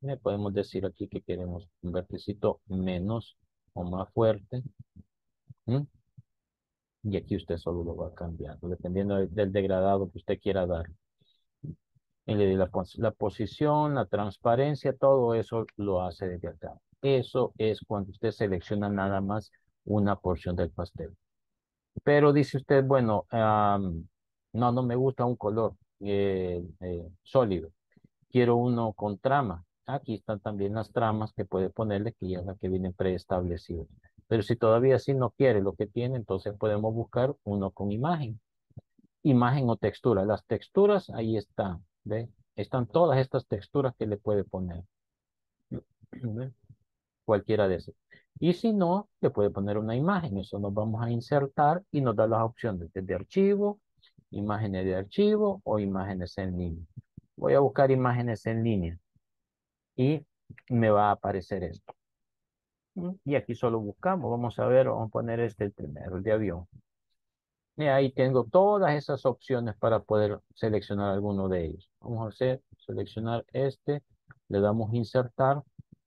[SPEAKER 1] Le podemos decir aquí que queremos un vértice menos o más fuerte. ¿Mm? Y aquí usted solo lo va cambiando, dependiendo de- del degradado que usted quiera dar. Y le- la, pos- la posición, la transparencia, todo eso lo hace desde acá. Eso es cuando usted selecciona nada más una porción del pastel. Pero dice usted, bueno, am, no, no me gusta un color eh, eh, sólido. Quiero uno con trama. Aquí están también las tramas que puede ponerle, que ya es la que vienen preestablecidas. Pero si todavía así no quiere lo que tiene, entonces podemos buscar uno con imagen. Imagen o textura. Las texturas, ahí están. ¿Ve? Están todas estas texturas que le puede poner. ¿Ve? Cualquiera de esas. Y si no, le puede poner una imagen. Eso nos vamos a insertar y nos da las opciones de archivo, imágenes de archivo o imágenes en línea. Voy a buscar imágenes en línea y me va a aparecer esto. ¿Mm? Y aquí solo buscamos, vamos a ver, vamos a poner este el primero, el de avión. Y ahí tengo todas esas opciones para poder seleccionar alguno de ellos. Vamos a hacer, seleccionar este, le damos insertar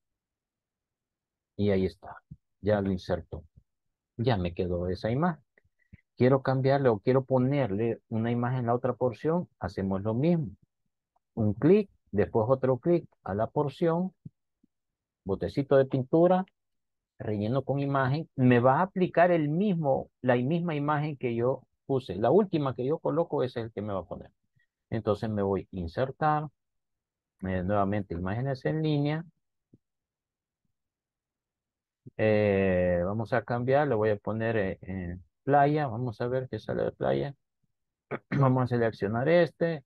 [SPEAKER 1] y ahí está. Ya lo inserto. Ya me quedó esa imagen. Quiero cambiarle o quiero ponerle una imagen en la otra porción, hacemos lo mismo. Un clic, después otro clic a la porción, botecito de pintura, relleno con imagen, me va a aplicar el mismo, la misma imagen que yo puse. La última que yo coloco es el que me va a poner. Entonces me voy a insertar, eh, nuevamente imágenes en línea. Eh, vamos a cambiar, le voy a poner eh, en playa, vamos a ver qué sale de playa. Vamos a seleccionar este,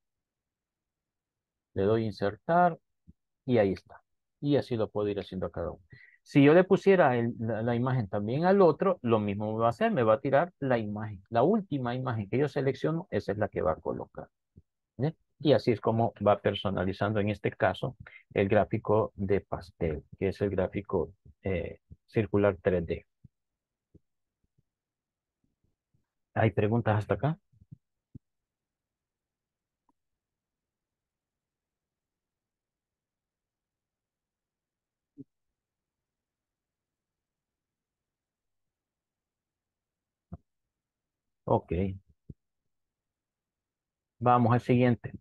[SPEAKER 1] le doy insertar y ahí está. Y así lo puedo ir haciendo a cada uno. Si yo le pusiera el- la, la imagen también al otro, lo mismo me va a hacer, me va a tirar la imagen. La última imagen que yo selecciono, esa es la que va a colocar. ¿Eh? Y así es como va personalizando en este caso el gráfico de pastel, que es el gráfico eh, circular tres D. ¿Hay preguntas hasta acá? Ok, vamos al siguiente.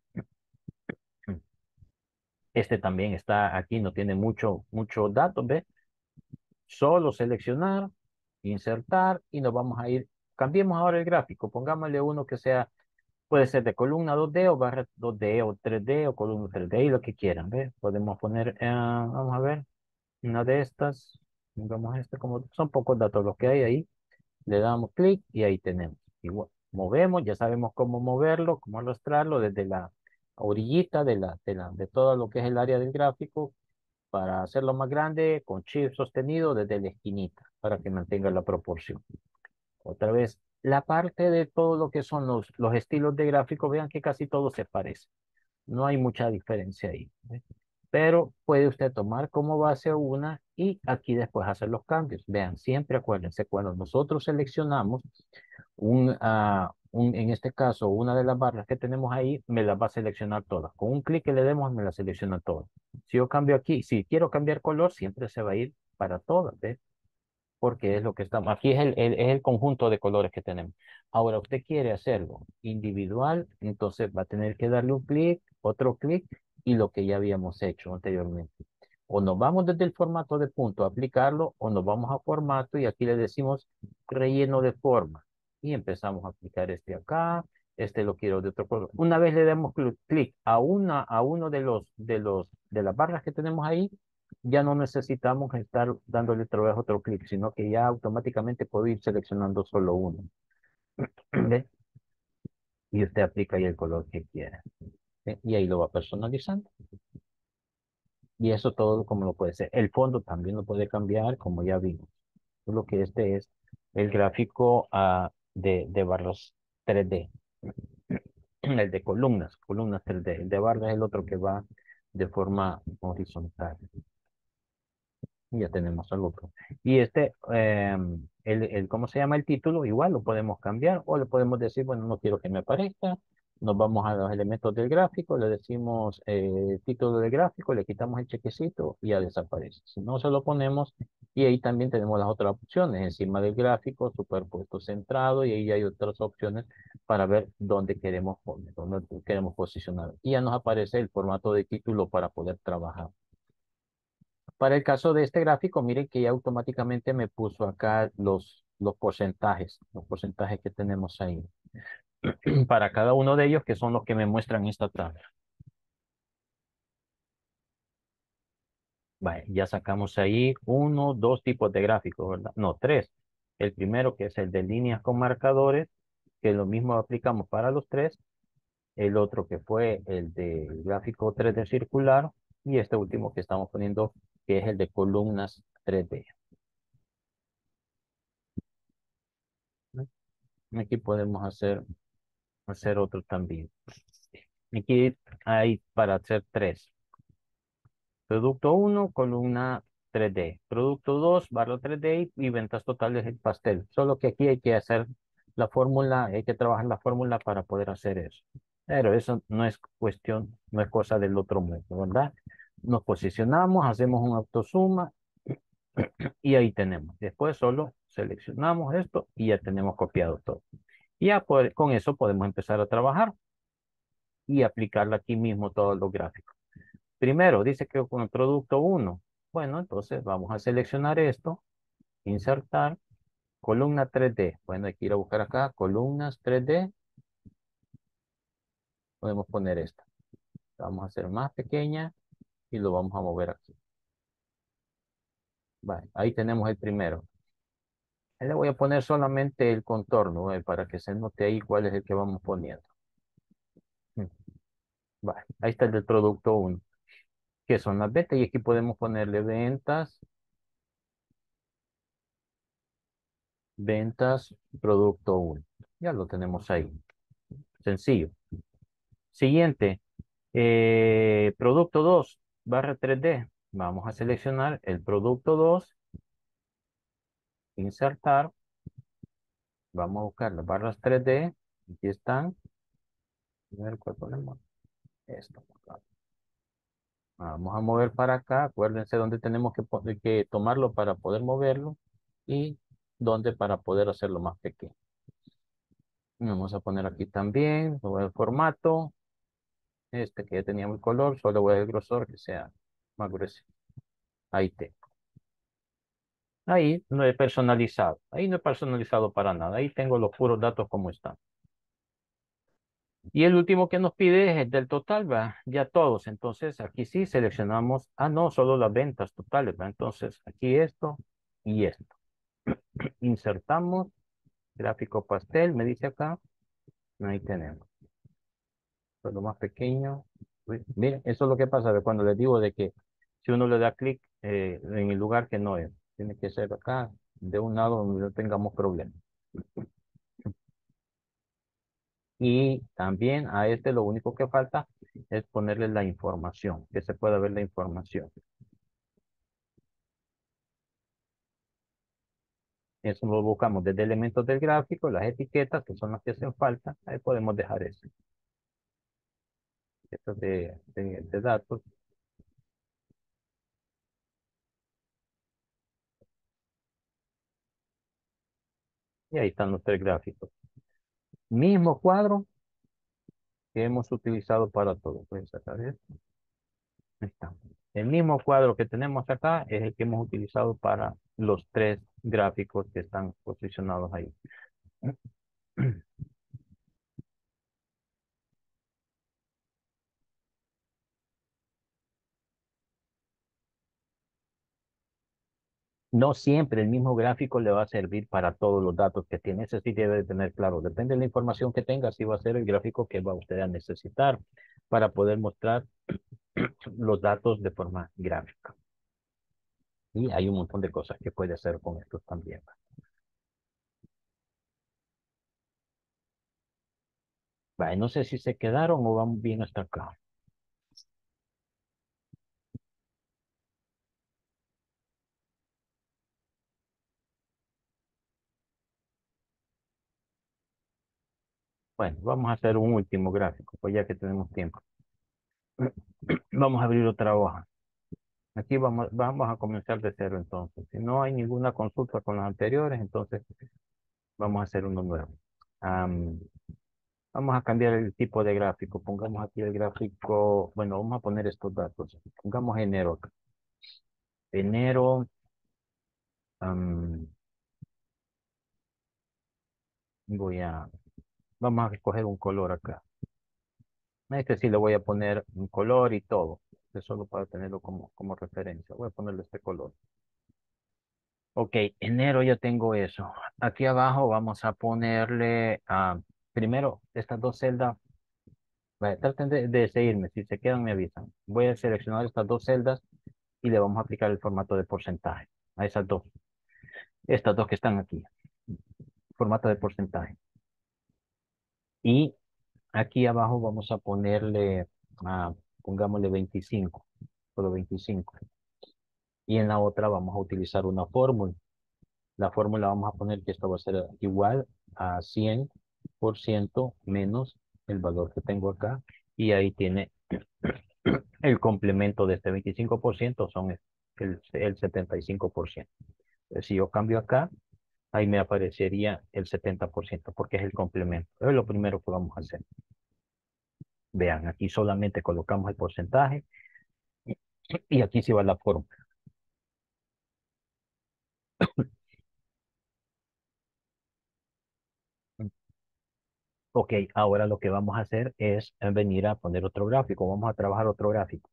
[SPEAKER 1] Este también está aquí, no tiene mucho, mucho datos, ¿ves? Solo seleccionar, insertar y nos vamos a ir. Cambiemos ahora el gráfico, pongámosle uno que sea, puede ser de columna dos D o barra dos D o tres D o columna tres D y lo que quieran, ¿ves? Podemos poner, eh, vamos a ver, una de estas, vamos a este, como son pocos datos los que hay ahí, le damos clic y ahí tenemos. Igual, movemos, ya sabemos cómo moverlo, cómo arrastrarlo desde la orillita de la, de la, de todo lo que es el área del gráfico para hacerlo más grande con shift sostenido desde la esquinita para que mantenga la proporción. Otra vez, la parte de todo lo que son los, los estilos de gráfico, vean que casi todo se parece. No hay mucha diferencia ahí. ¿Ve? Pero puede usted tomar como base una y aquí después hacer los cambios. Vean, siempre acuérdense, cuando nosotros seleccionamos un, ah, un, en este caso, una de las barras que tenemos ahí, me las va a seleccionar todas. Con un clic que le demos, me las selecciona todas. Si yo cambio aquí, si quiero cambiar color, siempre se va a ir para todas, ¿ves? Porque es lo que estamos. Aquí es el, el- es el conjunto de colores que tenemos. Ahora, usted quiere hacerlo individual, entonces va a tener que darle un clic, otro clic y lo que ya habíamos hecho anteriormente. O nos vamos desde el formato de punto a aplicarlo, o nos vamos a formato y aquí le decimos relleno de forma. Y empezamos a aplicar este acá, este lo quiero de otro color. Una vez le damos cl- clic a una, a uno de los, de los, de las barras que tenemos ahí, ya no necesitamos estar dándole otra vez otro clic, sino que ya automáticamente puedo ir seleccionando solo uno. ¿Ve? Y usted aplica ahí el color que quiera. ¿Ve? Y ahí lo va personalizando. Y eso todo como lo puede ser. El fondo también lo puede cambiar, como ya vimos. Lo que este es el gráfico ah, de, de barras tres D. El de columnas, columnas tres D. El de barras es el otro que va de forma horizontal. Ya tenemos al otro. Y este, eh, el, el, ¿cómo se llama el título? Igual lo podemos cambiar o le podemos decir, bueno, no quiero que me aparezca. Nos vamos a los elementos del gráfico, le decimos eh, título del gráfico, le quitamos el chequecito y ya desaparece. Si no, se lo ponemos y ahí también tenemos las otras opciones. Encima del gráfico, superpuesto centrado y ahí hay otras opciones para ver dónde queremos poner, dónde queremos posicionar. Y ya nos aparece el formato de título para poder trabajar. Para el caso de este gráfico, miren que ya automáticamente me puso acá los, los porcentajes, los porcentajes que tenemos ahí. Para cada uno de ellos, que son los que me muestran esta tabla. Vale, ya sacamos ahí uno, dos tipos de gráficos, ¿verdad? No, tres. El primero que es el de líneas con marcadores, que lo mismo aplicamos para los tres. El otro que fue el de gráfico tres D circular. Y este último que estamos poniendo, que es el de columnas tres D. Aquí podemos hacer, hacer otro también. Aquí hay para hacer tres. Producto uno, columna tres D. Producto dos, barra tres D y ventas totales el pastel. Solo que aquí hay que hacer la fórmula, hay que trabajar la fórmula para poder hacer eso. Pero eso no es cuestión, no es cosa del otro mundo, ¿verdad? Nos posicionamos, hacemos un autosuma y ahí tenemos. Después solo seleccionamos esto y ya tenemos copiado todo. Y ya pues, con eso podemos empezar a trabajar y aplicarlo aquí mismo todos los gráficos. Primero, dice que con el producto uno. Bueno, entonces vamos a seleccionar esto, insertar, columna tres D. Bueno, hay que ir a buscar acá, columnas tres D. Podemos poner esta. La vamos a hacer más pequeña y lo vamos a mover aquí. Vale, ahí tenemos el primero. Ahí le voy a poner solamente el contorno, eh, para que se note ahí cuál es el que vamos poniendo. Mm, Vale, ahí está el del producto uno, que son las ventas. Y aquí podemos ponerle ventas, ventas, producto uno. Ya lo tenemos ahí. Sencillo. Siguiente, eh, producto dos barra tres D. Vamos a seleccionar el producto dos, insertar. Vamos a buscar las barras tres D. Aquí están. A ver cuál ponemos. Esto. Vamos a mover para acá. Acuérdense dónde tenemos que, po- que tomarlo para poder moverlo y dónde para poder hacerlo más pequeño. Vamos a poner aquí también. Voy al formato. Este que ya teníamos el color. Solo voy al grosor que sea más grueso. Ahí te. Ahí no he personalizado. Ahí no he personalizado para nada. Ahí tengo los puros datos como están. Y el último que nos pide es el del total, ¿va? Ya todos. Entonces aquí sí seleccionamos. Ah, no, solo las ventas totales, ¿va? Entonces aquí esto y esto. Insertamos. Gráfico pastel, me dice acá. Ahí tenemos. Esto es lo más pequeño. Uy, miren, eso es lo que pasa de cuando les digo de que si uno le da clic eh, en el lugar que no es. Tiene que ser acá, de un lado donde no tengamos problemas. Y también a este lo único que falta es ponerle la información, que se pueda ver la información. Eso lo buscamos desde elementos del gráfico, las etiquetas, que son las que hacen falta. Ahí podemos dejar eso. Esto de, de, de datos. Y ahí están los tres gráficos. Mismo cuadro que hemos utilizado para todo. Pueden sacar esto. Ahí está. El mismo cuadro que tenemos acá es el que hemos utilizado para los tres gráficos que están posicionados ahí. No siempre el mismo gráfico le va a servir para todos los datos que tiene. Ese sí debe de tener claro. Depende de la información que tenga, así va a ser el gráfico que va usted a necesitar para poder mostrar los datos de forma gráfica. Y hay un montón de cosas que puede hacer con estos también. Vale, no sé si se quedaron o vamos bien hasta acá. Bueno, vamos a hacer un último gráfico, pues ya que tenemos tiempo. Vamos a abrir otra hoja. Aquí vamos, vamos a comenzar de cero entonces. Si no hay ninguna consulta con los anteriores, entonces vamos a hacer uno nuevo. Am, vamos a cambiar el tipo de gráfico. Pongamos aquí el gráfico, bueno, vamos a poner estos datos. Pongamos enero acá. Enero, am, voy a, vamos a escoger un color acá. A este sí le voy a poner un color y todo. Es solo para tenerlo como, como referencia. Voy a ponerle este color. Ok, enero ya tengo eso. Aquí abajo vamos a ponerle, ah, primero, estas dos celdas. Vaya, traten de, de seguirme. Si se quedan, me avisan. Voy a seleccionar estas dos celdas y le vamos a aplicar el formato de porcentaje a esas dos. Estas dos que están aquí. Formato de porcentaje. Y aquí abajo vamos a ponerle, ah, pongámosle veinticinco. Solo veinticinco. Y en la otra vamos a utilizar una fórmula. La fórmula vamos a poner que esto va a ser igual a cien por ciento menos el valor que tengo acá. Y ahí tiene el complemento de este veinticinco por ciento son el, el setenta y cinco por ciento. Entonces, si yo cambio acá, ahí me aparecería el setenta por ciento porque es el complemento. Es lo primero que vamos a hacer. Vean, aquí solamente colocamos el porcentaje y aquí sí va la fórmula. Ok, ahora lo que vamos a hacer es venir a poner otro gráfico. Vamos a trabajar otro gráfico.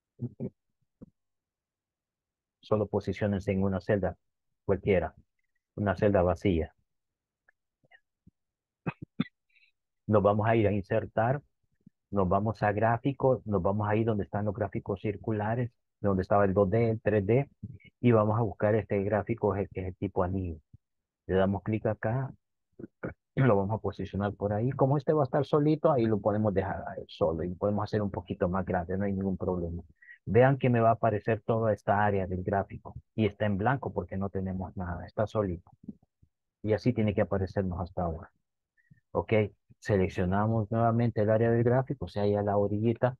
[SPEAKER 1] Solo posiciónense en una celda cualquiera, una celda vacía. Nos vamos a ir a insertar, nos vamos a gráficos, nos vamos a ir donde están los gráficos circulares, donde estaba el dos D, el tres D, y vamos a buscar este gráfico que es el tipo anillo. Le damos clic acá, lo vamos a posicionar por ahí. Como este va a estar solito, ahí lo podemos dejar a él solo y podemos hacer un poquito más grande, no hay ningún problema. Vean que me va a aparecer toda esta área del gráfico y está en blanco porque no tenemos nada, está solito. Y así tiene que aparecernos hasta ahora. Ok, seleccionamos nuevamente el área del gráfico, o sea, ya la orillita.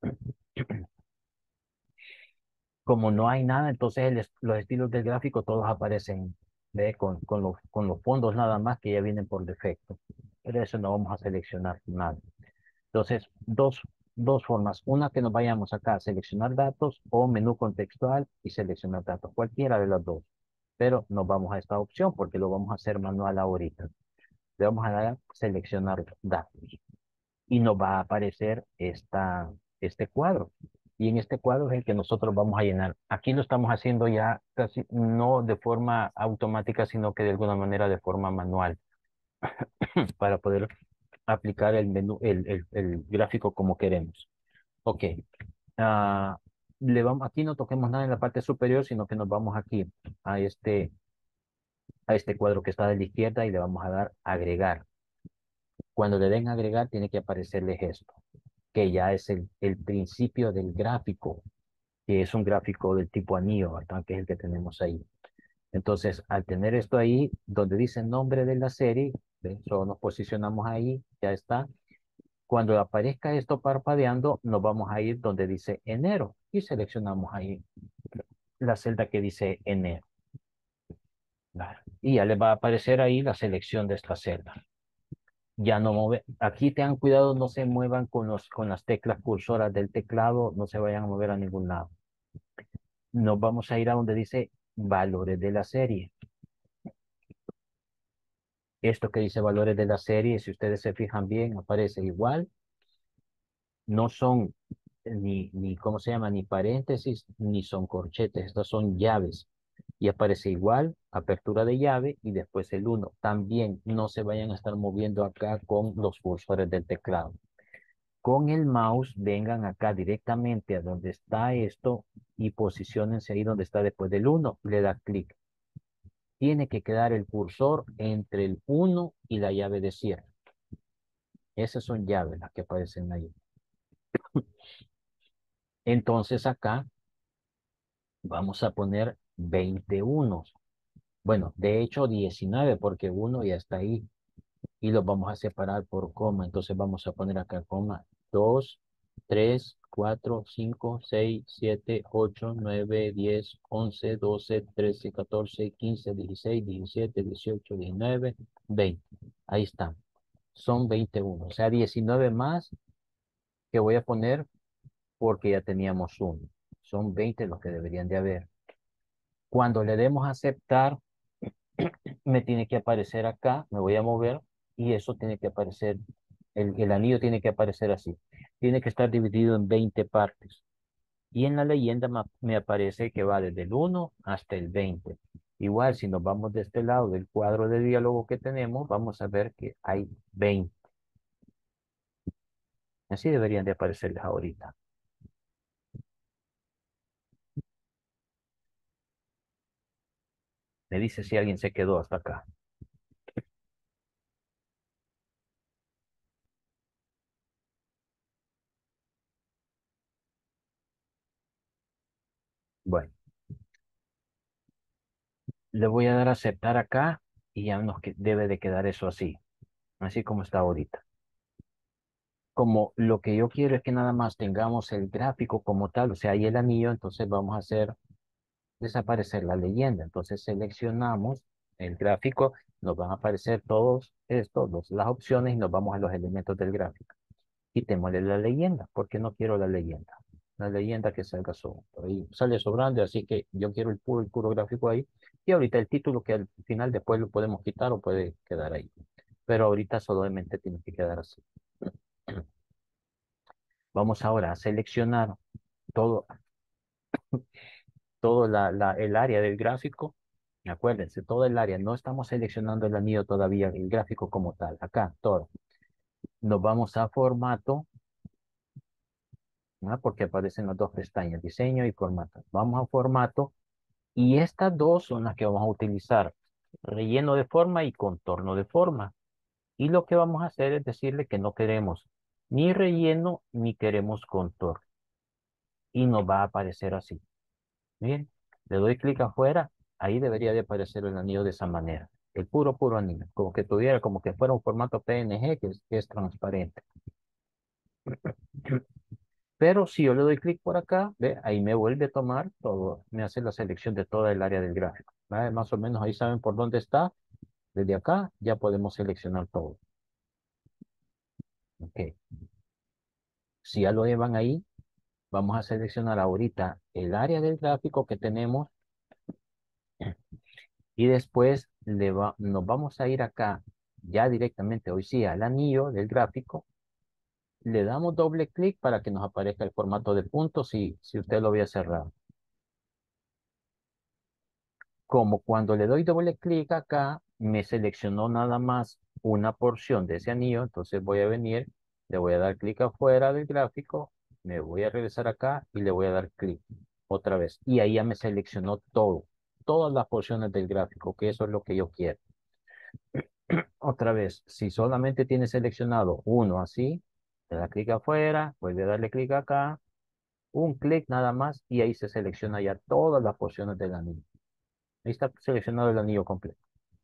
[SPEAKER 1] Como no hay nada, entonces el es- los estilos del gráfico todos aparecen, ¿ve? Con, con los, con los fondos nada más que ya vienen por defecto. Pero eso no vamos a seleccionar nada. Entonces, dos, dos formas. Una que nos vayamos acá a seleccionar datos o menú contextual y seleccionar datos. Cualquiera de las dos. Pero nos vamos a esta opción porque lo vamos a hacer manual ahorita. Le vamos a dar a seleccionar datos y nos va a aparecer esta, este cuadro. Y en este cuadro es el que nosotros vamos a llenar. Aquí lo estamos haciendo ya casi no de forma automática, sino que de alguna manera de forma manual para poder aplicar el menú, el, el, el gráfico como queremos. Ok. Ah, le vamos, aquí no toquemos nada en la parte superior, sino que nos vamos aquí a este, a este cuadro que está de la izquierda y le vamos a dar agregar. Cuando le den agregar, tiene que aparecerles esto, que ya es el, el principio del gráfico, que es un gráfico del tipo anillo, ¿verdad? Que es el que tenemos ahí. Entonces, al tener esto ahí, donde dice nombre de la serie, ¿ve? Solo nos posicionamos ahí, ya está. Cuando aparezca esto parpadeando, nos vamos a ir donde dice enero y seleccionamos ahí la celda que dice enero. Claro. Y ya les va a aparecer ahí la selección de esta celda. Ya no mueve. Aquí tengan cuidado, no se muevan con los, con las teclas cursoras del teclado, no se vayan a mover a ningún lado. Nos vamos a ir a donde dice valores de la serie. Esto que dice valores de la serie, si ustedes se fijan bien, aparece igual. No son ni, ni, ¿cómo se llama? Ni paréntesis, ni son corchetes. Estas son llaves. Y aparece igual, apertura de llave y después el uno. También no se vayan a estar moviendo acá con los cursores del teclado. Con el mouse vengan acá directamente a donde está esto y posiciónense ahí donde está después del uno. Le da clic. Tiene que quedar el cursor entre el uno y la llave de cierre. Esas son llaves las que aparecen ahí. Entonces acá vamos a poner veinte unos. Bueno, de hecho diecinueve porque uno ya está ahí. y los vamos a separar por coma. Entonces vamos a poner acá coma dos, tres, cuatro, cinco, seis, siete, ocho, nueve, diez, once, doce, trece, catorce, quince, dieciséis, diecisiete, dieciocho, diecinueve, veinte. Ahí está. Son veintiuno. O sea, diecinueve más que voy a poner porque ya teníamos uno. Son veinte los que deberían de haber. Cuando le demos a aceptar, me tiene que aparecer acá, me voy a mover y eso tiene que aparecer, el, el anillo tiene que aparecer así. Tiene que estar dividido en veinte partes. Y en la leyenda ma- me aparece que va desde el uno hasta el veinte. Igual, si nos vamos de este lado del cuadro de diálogo que tenemos, vamos a ver que hay veinte. Así deberían de aparecerles ahorita. Me dice si alguien se quedó hasta acá. Bueno, le voy a dar a aceptar acá y ya nos que- debe de quedar eso así, así como está ahorita. Como lo que yo quiero es que nada más tengamos el gráfico como tal, o sea, ahí el anillo, entonces vamos a hacer desaparecer la leyenda. Entonces seleccionamos el gráfico, nos van a aparecer todos estos, los- las opciones y nos vamos a los elementos del gráfico. Quitémosle la leyenda, porque no quiero la leyenda. La leyenda que salga sobrando. Ahí sale sobrando, así que yo quiero el puro, el puro gráfico ahí. Y ahorita el título que al final después lo podemos quitar o puede quedar ahí. Pero ahorita solamente tiene que quedar así. Vamos ahora a seleccionar todo, todo la, la- el área del gráfico. Acuérdense, todo el área. No estamos seleccionando el anillo todavía, el gráfico como tal. Acá, todo. Nos vamos a formato, ¿no? Porque aparecen las dos pestañas, diseño y formato. Vamos a formato y estas dos son las que vamos a utilizar. Relleno de forma y contorno de forma. Y lo que vamos a hacer es decirle que no queremos ni relleno ni queremos contorno. Y nos va a aparecer así. Bien, le doy clic afuera, ahí debería de aparecer el anillo de esa manera. El puro, puro anillo, como que tuviera, como que fuera un formato P N G que es, que es transparente. Pero si yo le doy clic por acá, ve, ahí me vuelve a tomar todo, me hace la selección de toda el área del gráfico. ¿Vale? Más o menos ahí saben por dónde está. Desde acá ya podemos seleccionar todo. Ok. Si ya lo llevan ahí, vamos a seleccionar ahorita el área del gráfico que tenemos y después le va, nos vamos a ir acá ya directamente, hoy sí, al anillo del gráfico. Le damos doble clic para que nos aparezca el formato de puntos si, si usted lo había cerrado. Como cuando le doy doble clic acá, me seleccionó nada más una porción de ese anillo, entonces voy a venir, le voy a dar clic afuera del gráfico, me voy a regresar acá y le voy a dar clic otra vez. Y ahí ya me seleccionó todo, todas las porciones del gráfico, que eso es lo que yo quiero. Otra vez, si solamente tiene seleccionado uno así, le da clic afuera, vuelve a darle clic acá, un clic nada más y ahí se selecciona ya todas las porciones del anillo. Ahí está seleccionado el anillo completo.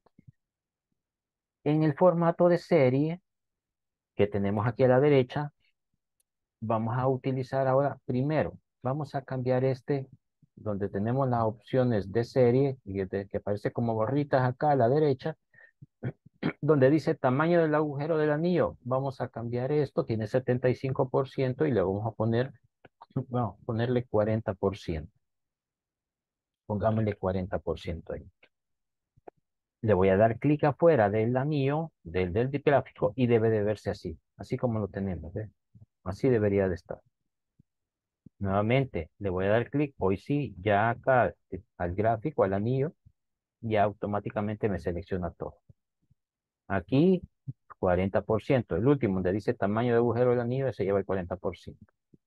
[SPEAKER 1] En el formato de serie que tenemos aquí a la derecha, vamos a utilizar ahora primero, vamos a cambiar este donde tenemos las opciones de serie y que, que aparece como barritas acá a la derecha, donde dice tamaño del agujero del anillo. Vamos a cambiar esto, tiene setenta y cinco por ciento y le vamos a poner, bueno, ponerle cuarenta por ciento. Pongámosle cuarenta por ciento ahí. Le voy a dar clic afuera del anillo, del, del gráfico, y debe de verse así, así como lo tenemos, ¿ve? Así debería de estar. Nuevamente, le voy a dar clic, hoy sí, ya acá eh, al gráfico, al anillo, ya automáticamente me selecciona todo. Aquí, cuarenta por ciento. El último, donde dice tamaño de agujero del anillo, se lleva el cuarenta por ciento.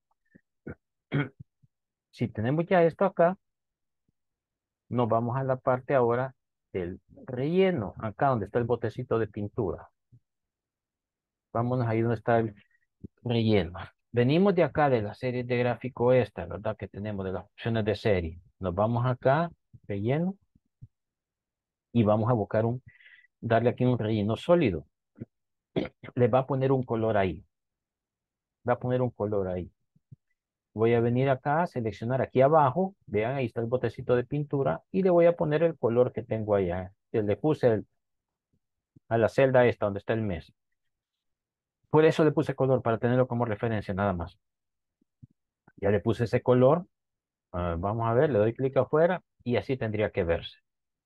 [SPEAKER 1] Si tenemos ya esto acá, nos vamos a la parte ahora del relleno, acá donde está el botecito de pintura. Vámonos ahí donde está el relleno. Venimos de acá de la serie de gráfico esta, ¿verdad? Que tenemos de las opciones de serie. Nos vamos acá, relleno, y vamos a buscar un, darle aquí un relleno sólido. le va a poner un color ahí. Va a poner un color ahí. Voy a venir acá, a seleccionar aquí abajo. Vean, ahí está el botecito de pintura. Y le voy a poner el color que tengo allá. Que le puse el- a la celda esta, donde está el mes. Por eso le puse color, para tenerlo como referencia, nada más. Ya le puse ese color. Ah, vamos a ver, le doy clic afuera. Y así tendría que verse.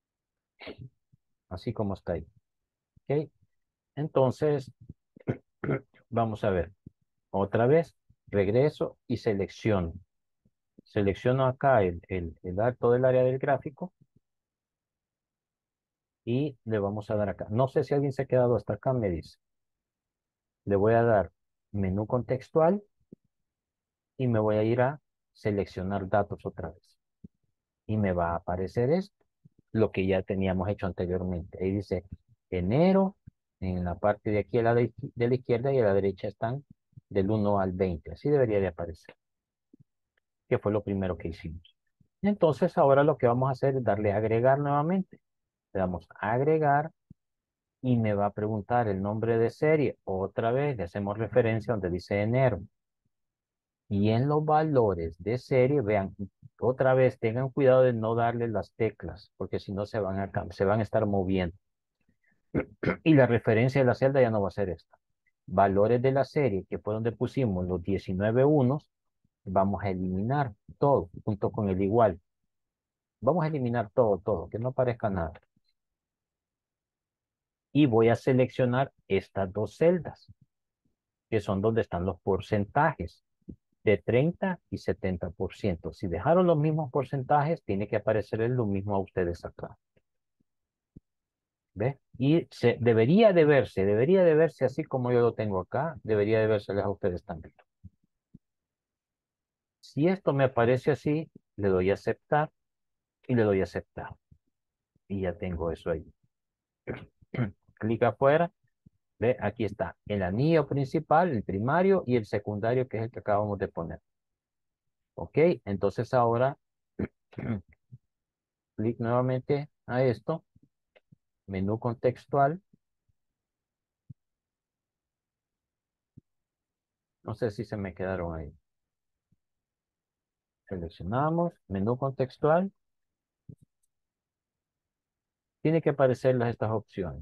[SPEAKER 1] Así como está ahí. ¿Ok? Entonces, vamos a ver. Otra vez, regreso y selecciono. Selecciono acá el, el, el ar- todo el área del gráfico y le vamos a dar acá. No sé si alguien se ha quedado hasta acá, me dice. Le voy a dar menú contextual y me voy a ir a seleccionar datos otra vez. Y me va a aparecer esto, lo que ya teníamos hecho anteriormente. Ahí dice enero, en la parte de aquí a la de, de la izquierda y a la derecha están del uno al veinte. Así debería de aparecer, que fue lo primero que hicimos. Entonces ahora lo que vamos a hacer es darle a agregar nuevamente. Le damos a agregar y me va a preguntar el nombre de serie. Otra vez le hacemos referencia donde dice enero. Y en los valores de serie, vean, otra vez tengan cuidado de no darle las teclas, porque si no se van a, cam- se van a estar moviendo. Y la referencia de la celda ya no va a ser esta. Valores de la serie, que fue donde pusimos los diecinueve unos, vamos a eliminar todo, junto con el igual. Vamos a eliminar todo, todo, que no aparezca nada. Y voy a seleccionar estas dos celdas, que son donde están los porcentajes de treinta y setenta por ciento. Si dejaron los mismos porcentajes, tiene que aparecerles lo mismo a ustedes acá. ¿Ves? Y se, debería de verse, debería de verse así como yo lo tengo acá, debería de verseles a ustedes también. Si esto me aparece así, le doy a aceptar y le doy a aceptar. Y ya tengo eso ahí. Clic afuera. ¿Ve? Aquí está el anillo principal, el primario y el secundario, que es el que acabamos de poner. Ok, entonces ahora clic nuevamente a esto, menú contextual. No sé si se me quedaron ahí. Seleccionamos, menú contextual. Tiene que aparecerles estas opciones.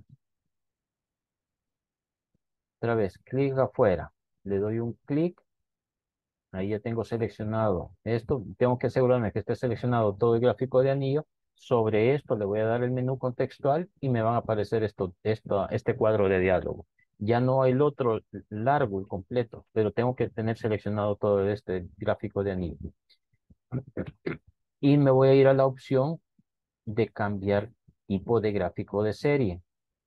[SPEAKER 1] Otra vez, clic afuera. Le doy un clic. Ahí ya tengo seleccionado esto. Tengo que asegurarme que esté seleccionado todo el gráfico de anillo. Sobre esto le voy a dar el menú contextual y me van a aparecer esto, esto, este cuadro de diálogo. Ya no hay el otro largo y completo, pero tengo que tener seleccionado todo este gráfico de anillo. Y me voy a ir a la opción de cambiar tipo de gráfico de serie.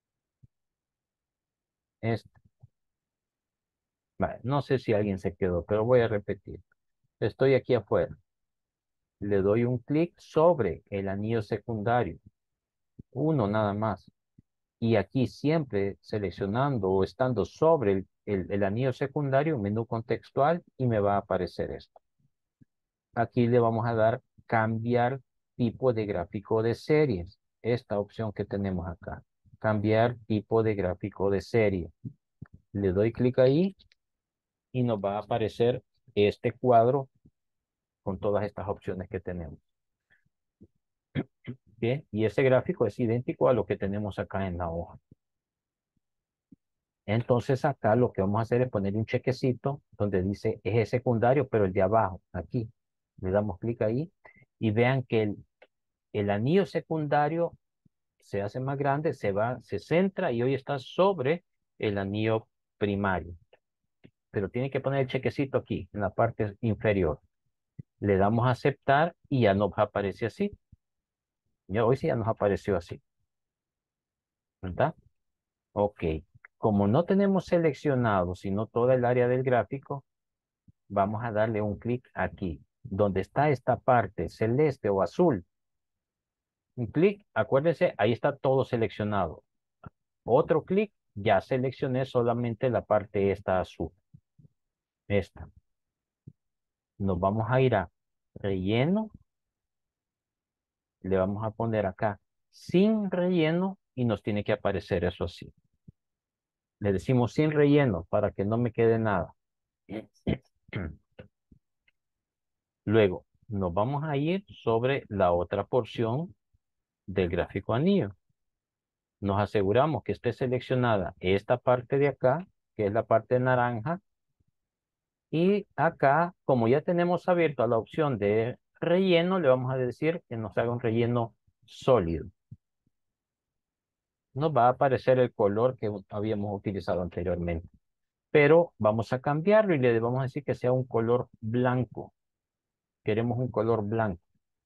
[SPEAKER 1] Este. Vale, no sé si alguien se quedó, pero voy a repetir. Estoy aquí afuera. Le doy un clic sobre el anillo secundario. Uno nada más. Y aquí siempre seleccionando o estando sobre el, el, el anillo secundario, menú contextual, y me va a aparecer esto. Aquí le vamos a dar cambiar tipo de gráfico de series. Esta opción que tenemos acá. Cambiar tipo de gráfico de serie. Le doy clic ahí y nos va a aparecer este cuadro con todas estas opciones que tenemos. Bien, y ese gráfico es idéntico a lo que tenemos acá en la hoja. Entonces acá lo que vamos a hacer es poner un chequecito donde dice eje secundario, pero el de abajo, aquí. Le damos clic ahí y vean que el, el anillo secundario se hace más grande, se va, se centra y hoy está sobre el anillo primario. Pero tiene que poner el chequecito aquí, en la parte inferior. Le damos a aceptar y ya nos aparece así. Ya hoy sí ya nos apareció así, ¿verdad? Ok. Como no tenemos seleccionado, sino toda el área del gráfico, vamos a darle un clic aquí, donde está esta parte celeste o azul. Un clic, acuérdense, ahí está todo seleccionado. Otro clic, ya seleccioné solamente la parte esta azul. Esta. Nos vamos a ir a relleno. Le vamos a poner acá sin relleno y nos tiene que aparecer eso así. Le decimos sin relleno para que no me quede nada. Luego, nos vamos a ir sobre la otra porción del gráfico anillo. Nos aseguramos que esté seleccionada esta parte de acá, que es la parte naranja. Y acá, como ya tenemos abierto la opción de relleno, le vamos a decir que nos haga un relleno sólido. Nos va a aparecer el color que habíamos utilizado anteriormente. Pero vamos a cambiarlo y le vamos a decir que sea un color blanco. Queremos un color blanco.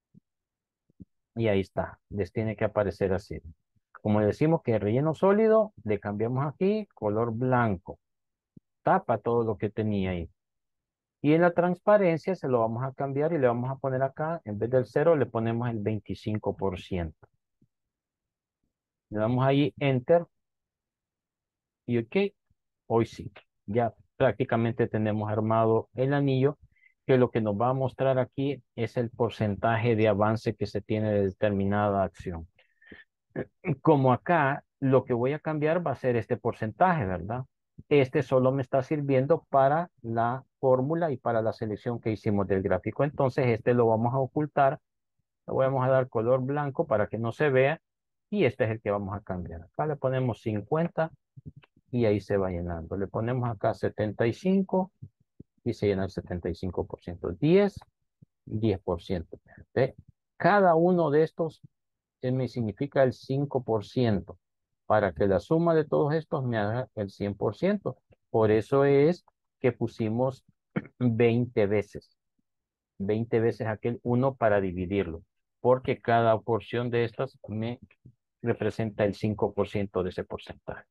[SPEAKER 1] Y ahí está. Les tiene que aparecer así. Como decimos que relleno sólido, le cambiamos aquí color blanco. Tapa todo lo que tenía ahí. Y en la transparencia se lo vamos a cambiar y le vamos a poner acá, en vez del cero, le ponemos el veinticinco por ciento. Le damos ahí Enter y OK. Hoy sí, ya prácticamente tenemos armado el anillo, que lo que nos va a mostrar aquí es el porcentaje de avance que se tiene de determinada acción. Como acá lo que voy a cambiar va a ser este porcentaje, ¿verdad? Este solo me está sirviendo para la fórmula y para la selección que hicimos del gráfico. Entonces este lo vamos a ocultar. Le vamos a dar color blanco para que no se vea. Y este es el que vamos a cambiar. Acá le ponemos cincuenta y ahí se va llenando. Le ponemos acá setenta y cinco y se llena el setenta y cinco por ciento. diez, diez por ciento. ¿Ve? Cada uno de estos eh, me significa el cinco por ciento para que la suma de todos estos me haga el cien por ciento. Por eso es que pusimos veinte veces. veinte veces aquel uno para dividirlo. Porque cada porción de estas me representa el cinco por ciento de ese porcentaje.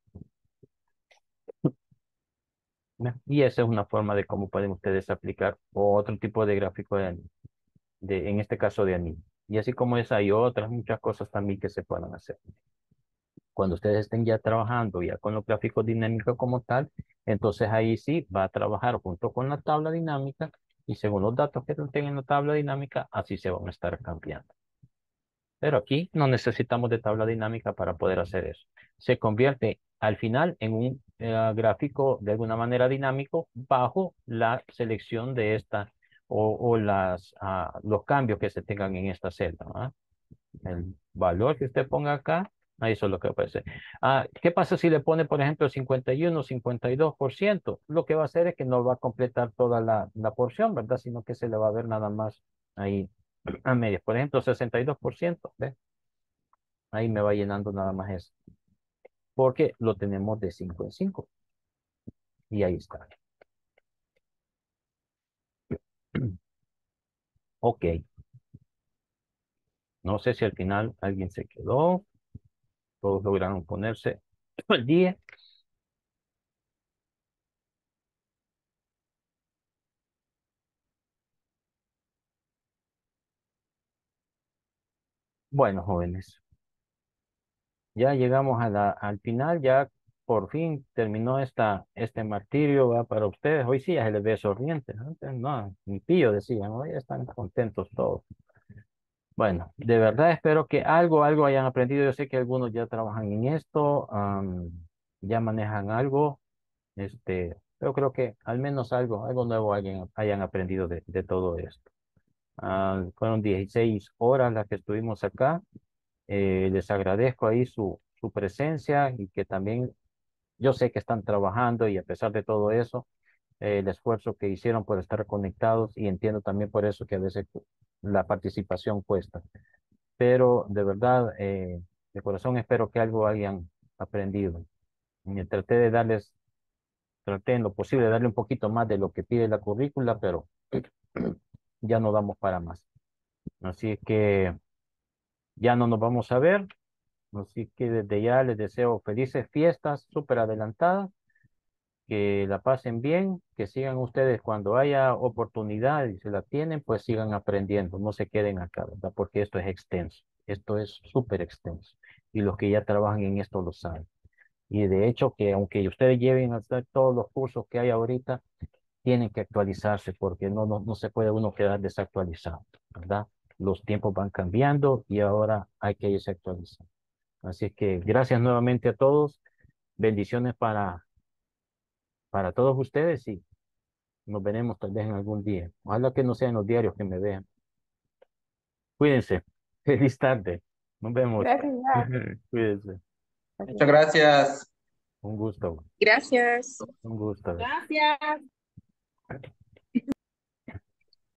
[SPEAKER 1] ¿Ve? Y esa es una forma de cómo pueden ustedes aplicar otro tipo de gráfico de, de en este caso de anillo. Y así como esa hay otras muchas cosas también que se puedan hacer. Cuando ustedes estén ya trabajando ya con los gráficos dinámicos como tal, entonces ahí sí va a trabajar junto con la tabla dinámica y según los datos que tengan en la tabla dinámica, así se van a estar cambiando. Pero aquí no necesitamos de tabla dinámica para poder hacer eso. Se convierte al final en un eh, gráfico de alguna manera dinámico bajo la selección de esta o, o las, ah, los cambios que se tengan en esta celda, ¿ah? El valor que usted ponga acá, ahí eso es lo que aparece. Ah, ¿qué pasa si le pone, por ejemplo, cincuenta y uno, cincuenta y dos por ciento? Lo que va a hacer es que no va a completar toda la, la porción, ¿verdad? Sino que se le va a ver nada más ahí a medias. Por ejemplo, sesenta y dos por ciento, ¿ve? Ahí me va llenando nada más eso. Porque lo tenemos de cinco en cinco. Y ahí está. Ok. No sé si al final alguien se quedó. Todos lograron ponerse el día. Bueno, jóvenes. Ya llegamos a la, al final, ya por fin terminó esta, este martirio, ¿va? Para ustedes. Hoy sí ya se les ve sonrientes, ¿no? Antes no, ni pillo decían, hoy están contentos todos. Bueno, de verdad espero que algo, algo hayan aprendido. Yo sé que algunos ya trabajan en esto, am, ya manejan algo, este, pero creo que al menos algo, algo nuevo hayan, hayan aprendido de, de todo esto. Ah, fueron dieciséis horas las que estuvimos acá. Eh, les agradezco ahí su, su presencia y que también yo sé que están trabajando y a pesar de todo eso, eh, el esfuerzo que hicieron por estar conectados y entiendo también por eso que a veces la participación cuesta. Pero de verdad, eh, de corazón espero que algo hayan aprendido. Me traté de darles, traté en lo posible de darle un poquito más de lo que pide la currícula, pero ya no damos para más. Así que ya no nos vamos a ver. Así que desde ya les deseo felices fiestas, súper adelantadas, que la pasen bien, que sigan ustedes cuando haya oportunidad y se la tienen, pues sigan aprendiendo, no se queden acá, ¿verdad? Porque esto es extenso, esto es súper extenso y los que ya trabajan en esto lo saben. Y de hecho que aunque ustedes lleven a hacer todos los cursos que hay ahorita, tienen que actualizarse porque no, no, no se puede uno quedar desactualizado, ¿verdad? Los tiempos van cambiando y ahora hay que irse actualizando. Así que gracias nuevamente a todos. Bendiciones para para todos ustedes, sí. Nos veremos tal vez en algún día. Ojalá que no sean los diarios que me vean. Cuídense. Feliz tarde. Nos vemos.
[SPEAKER 2] Gracias.
[SPEAKER 1] Cuídense.
[SPEAKER 3] Muchas gracias.
[SPEAKER 1] Un gusto.
[SPEAKER 2] Gracias.
[SPEAKER 1] Un gusto.
[SPEAKER 2] Gracias.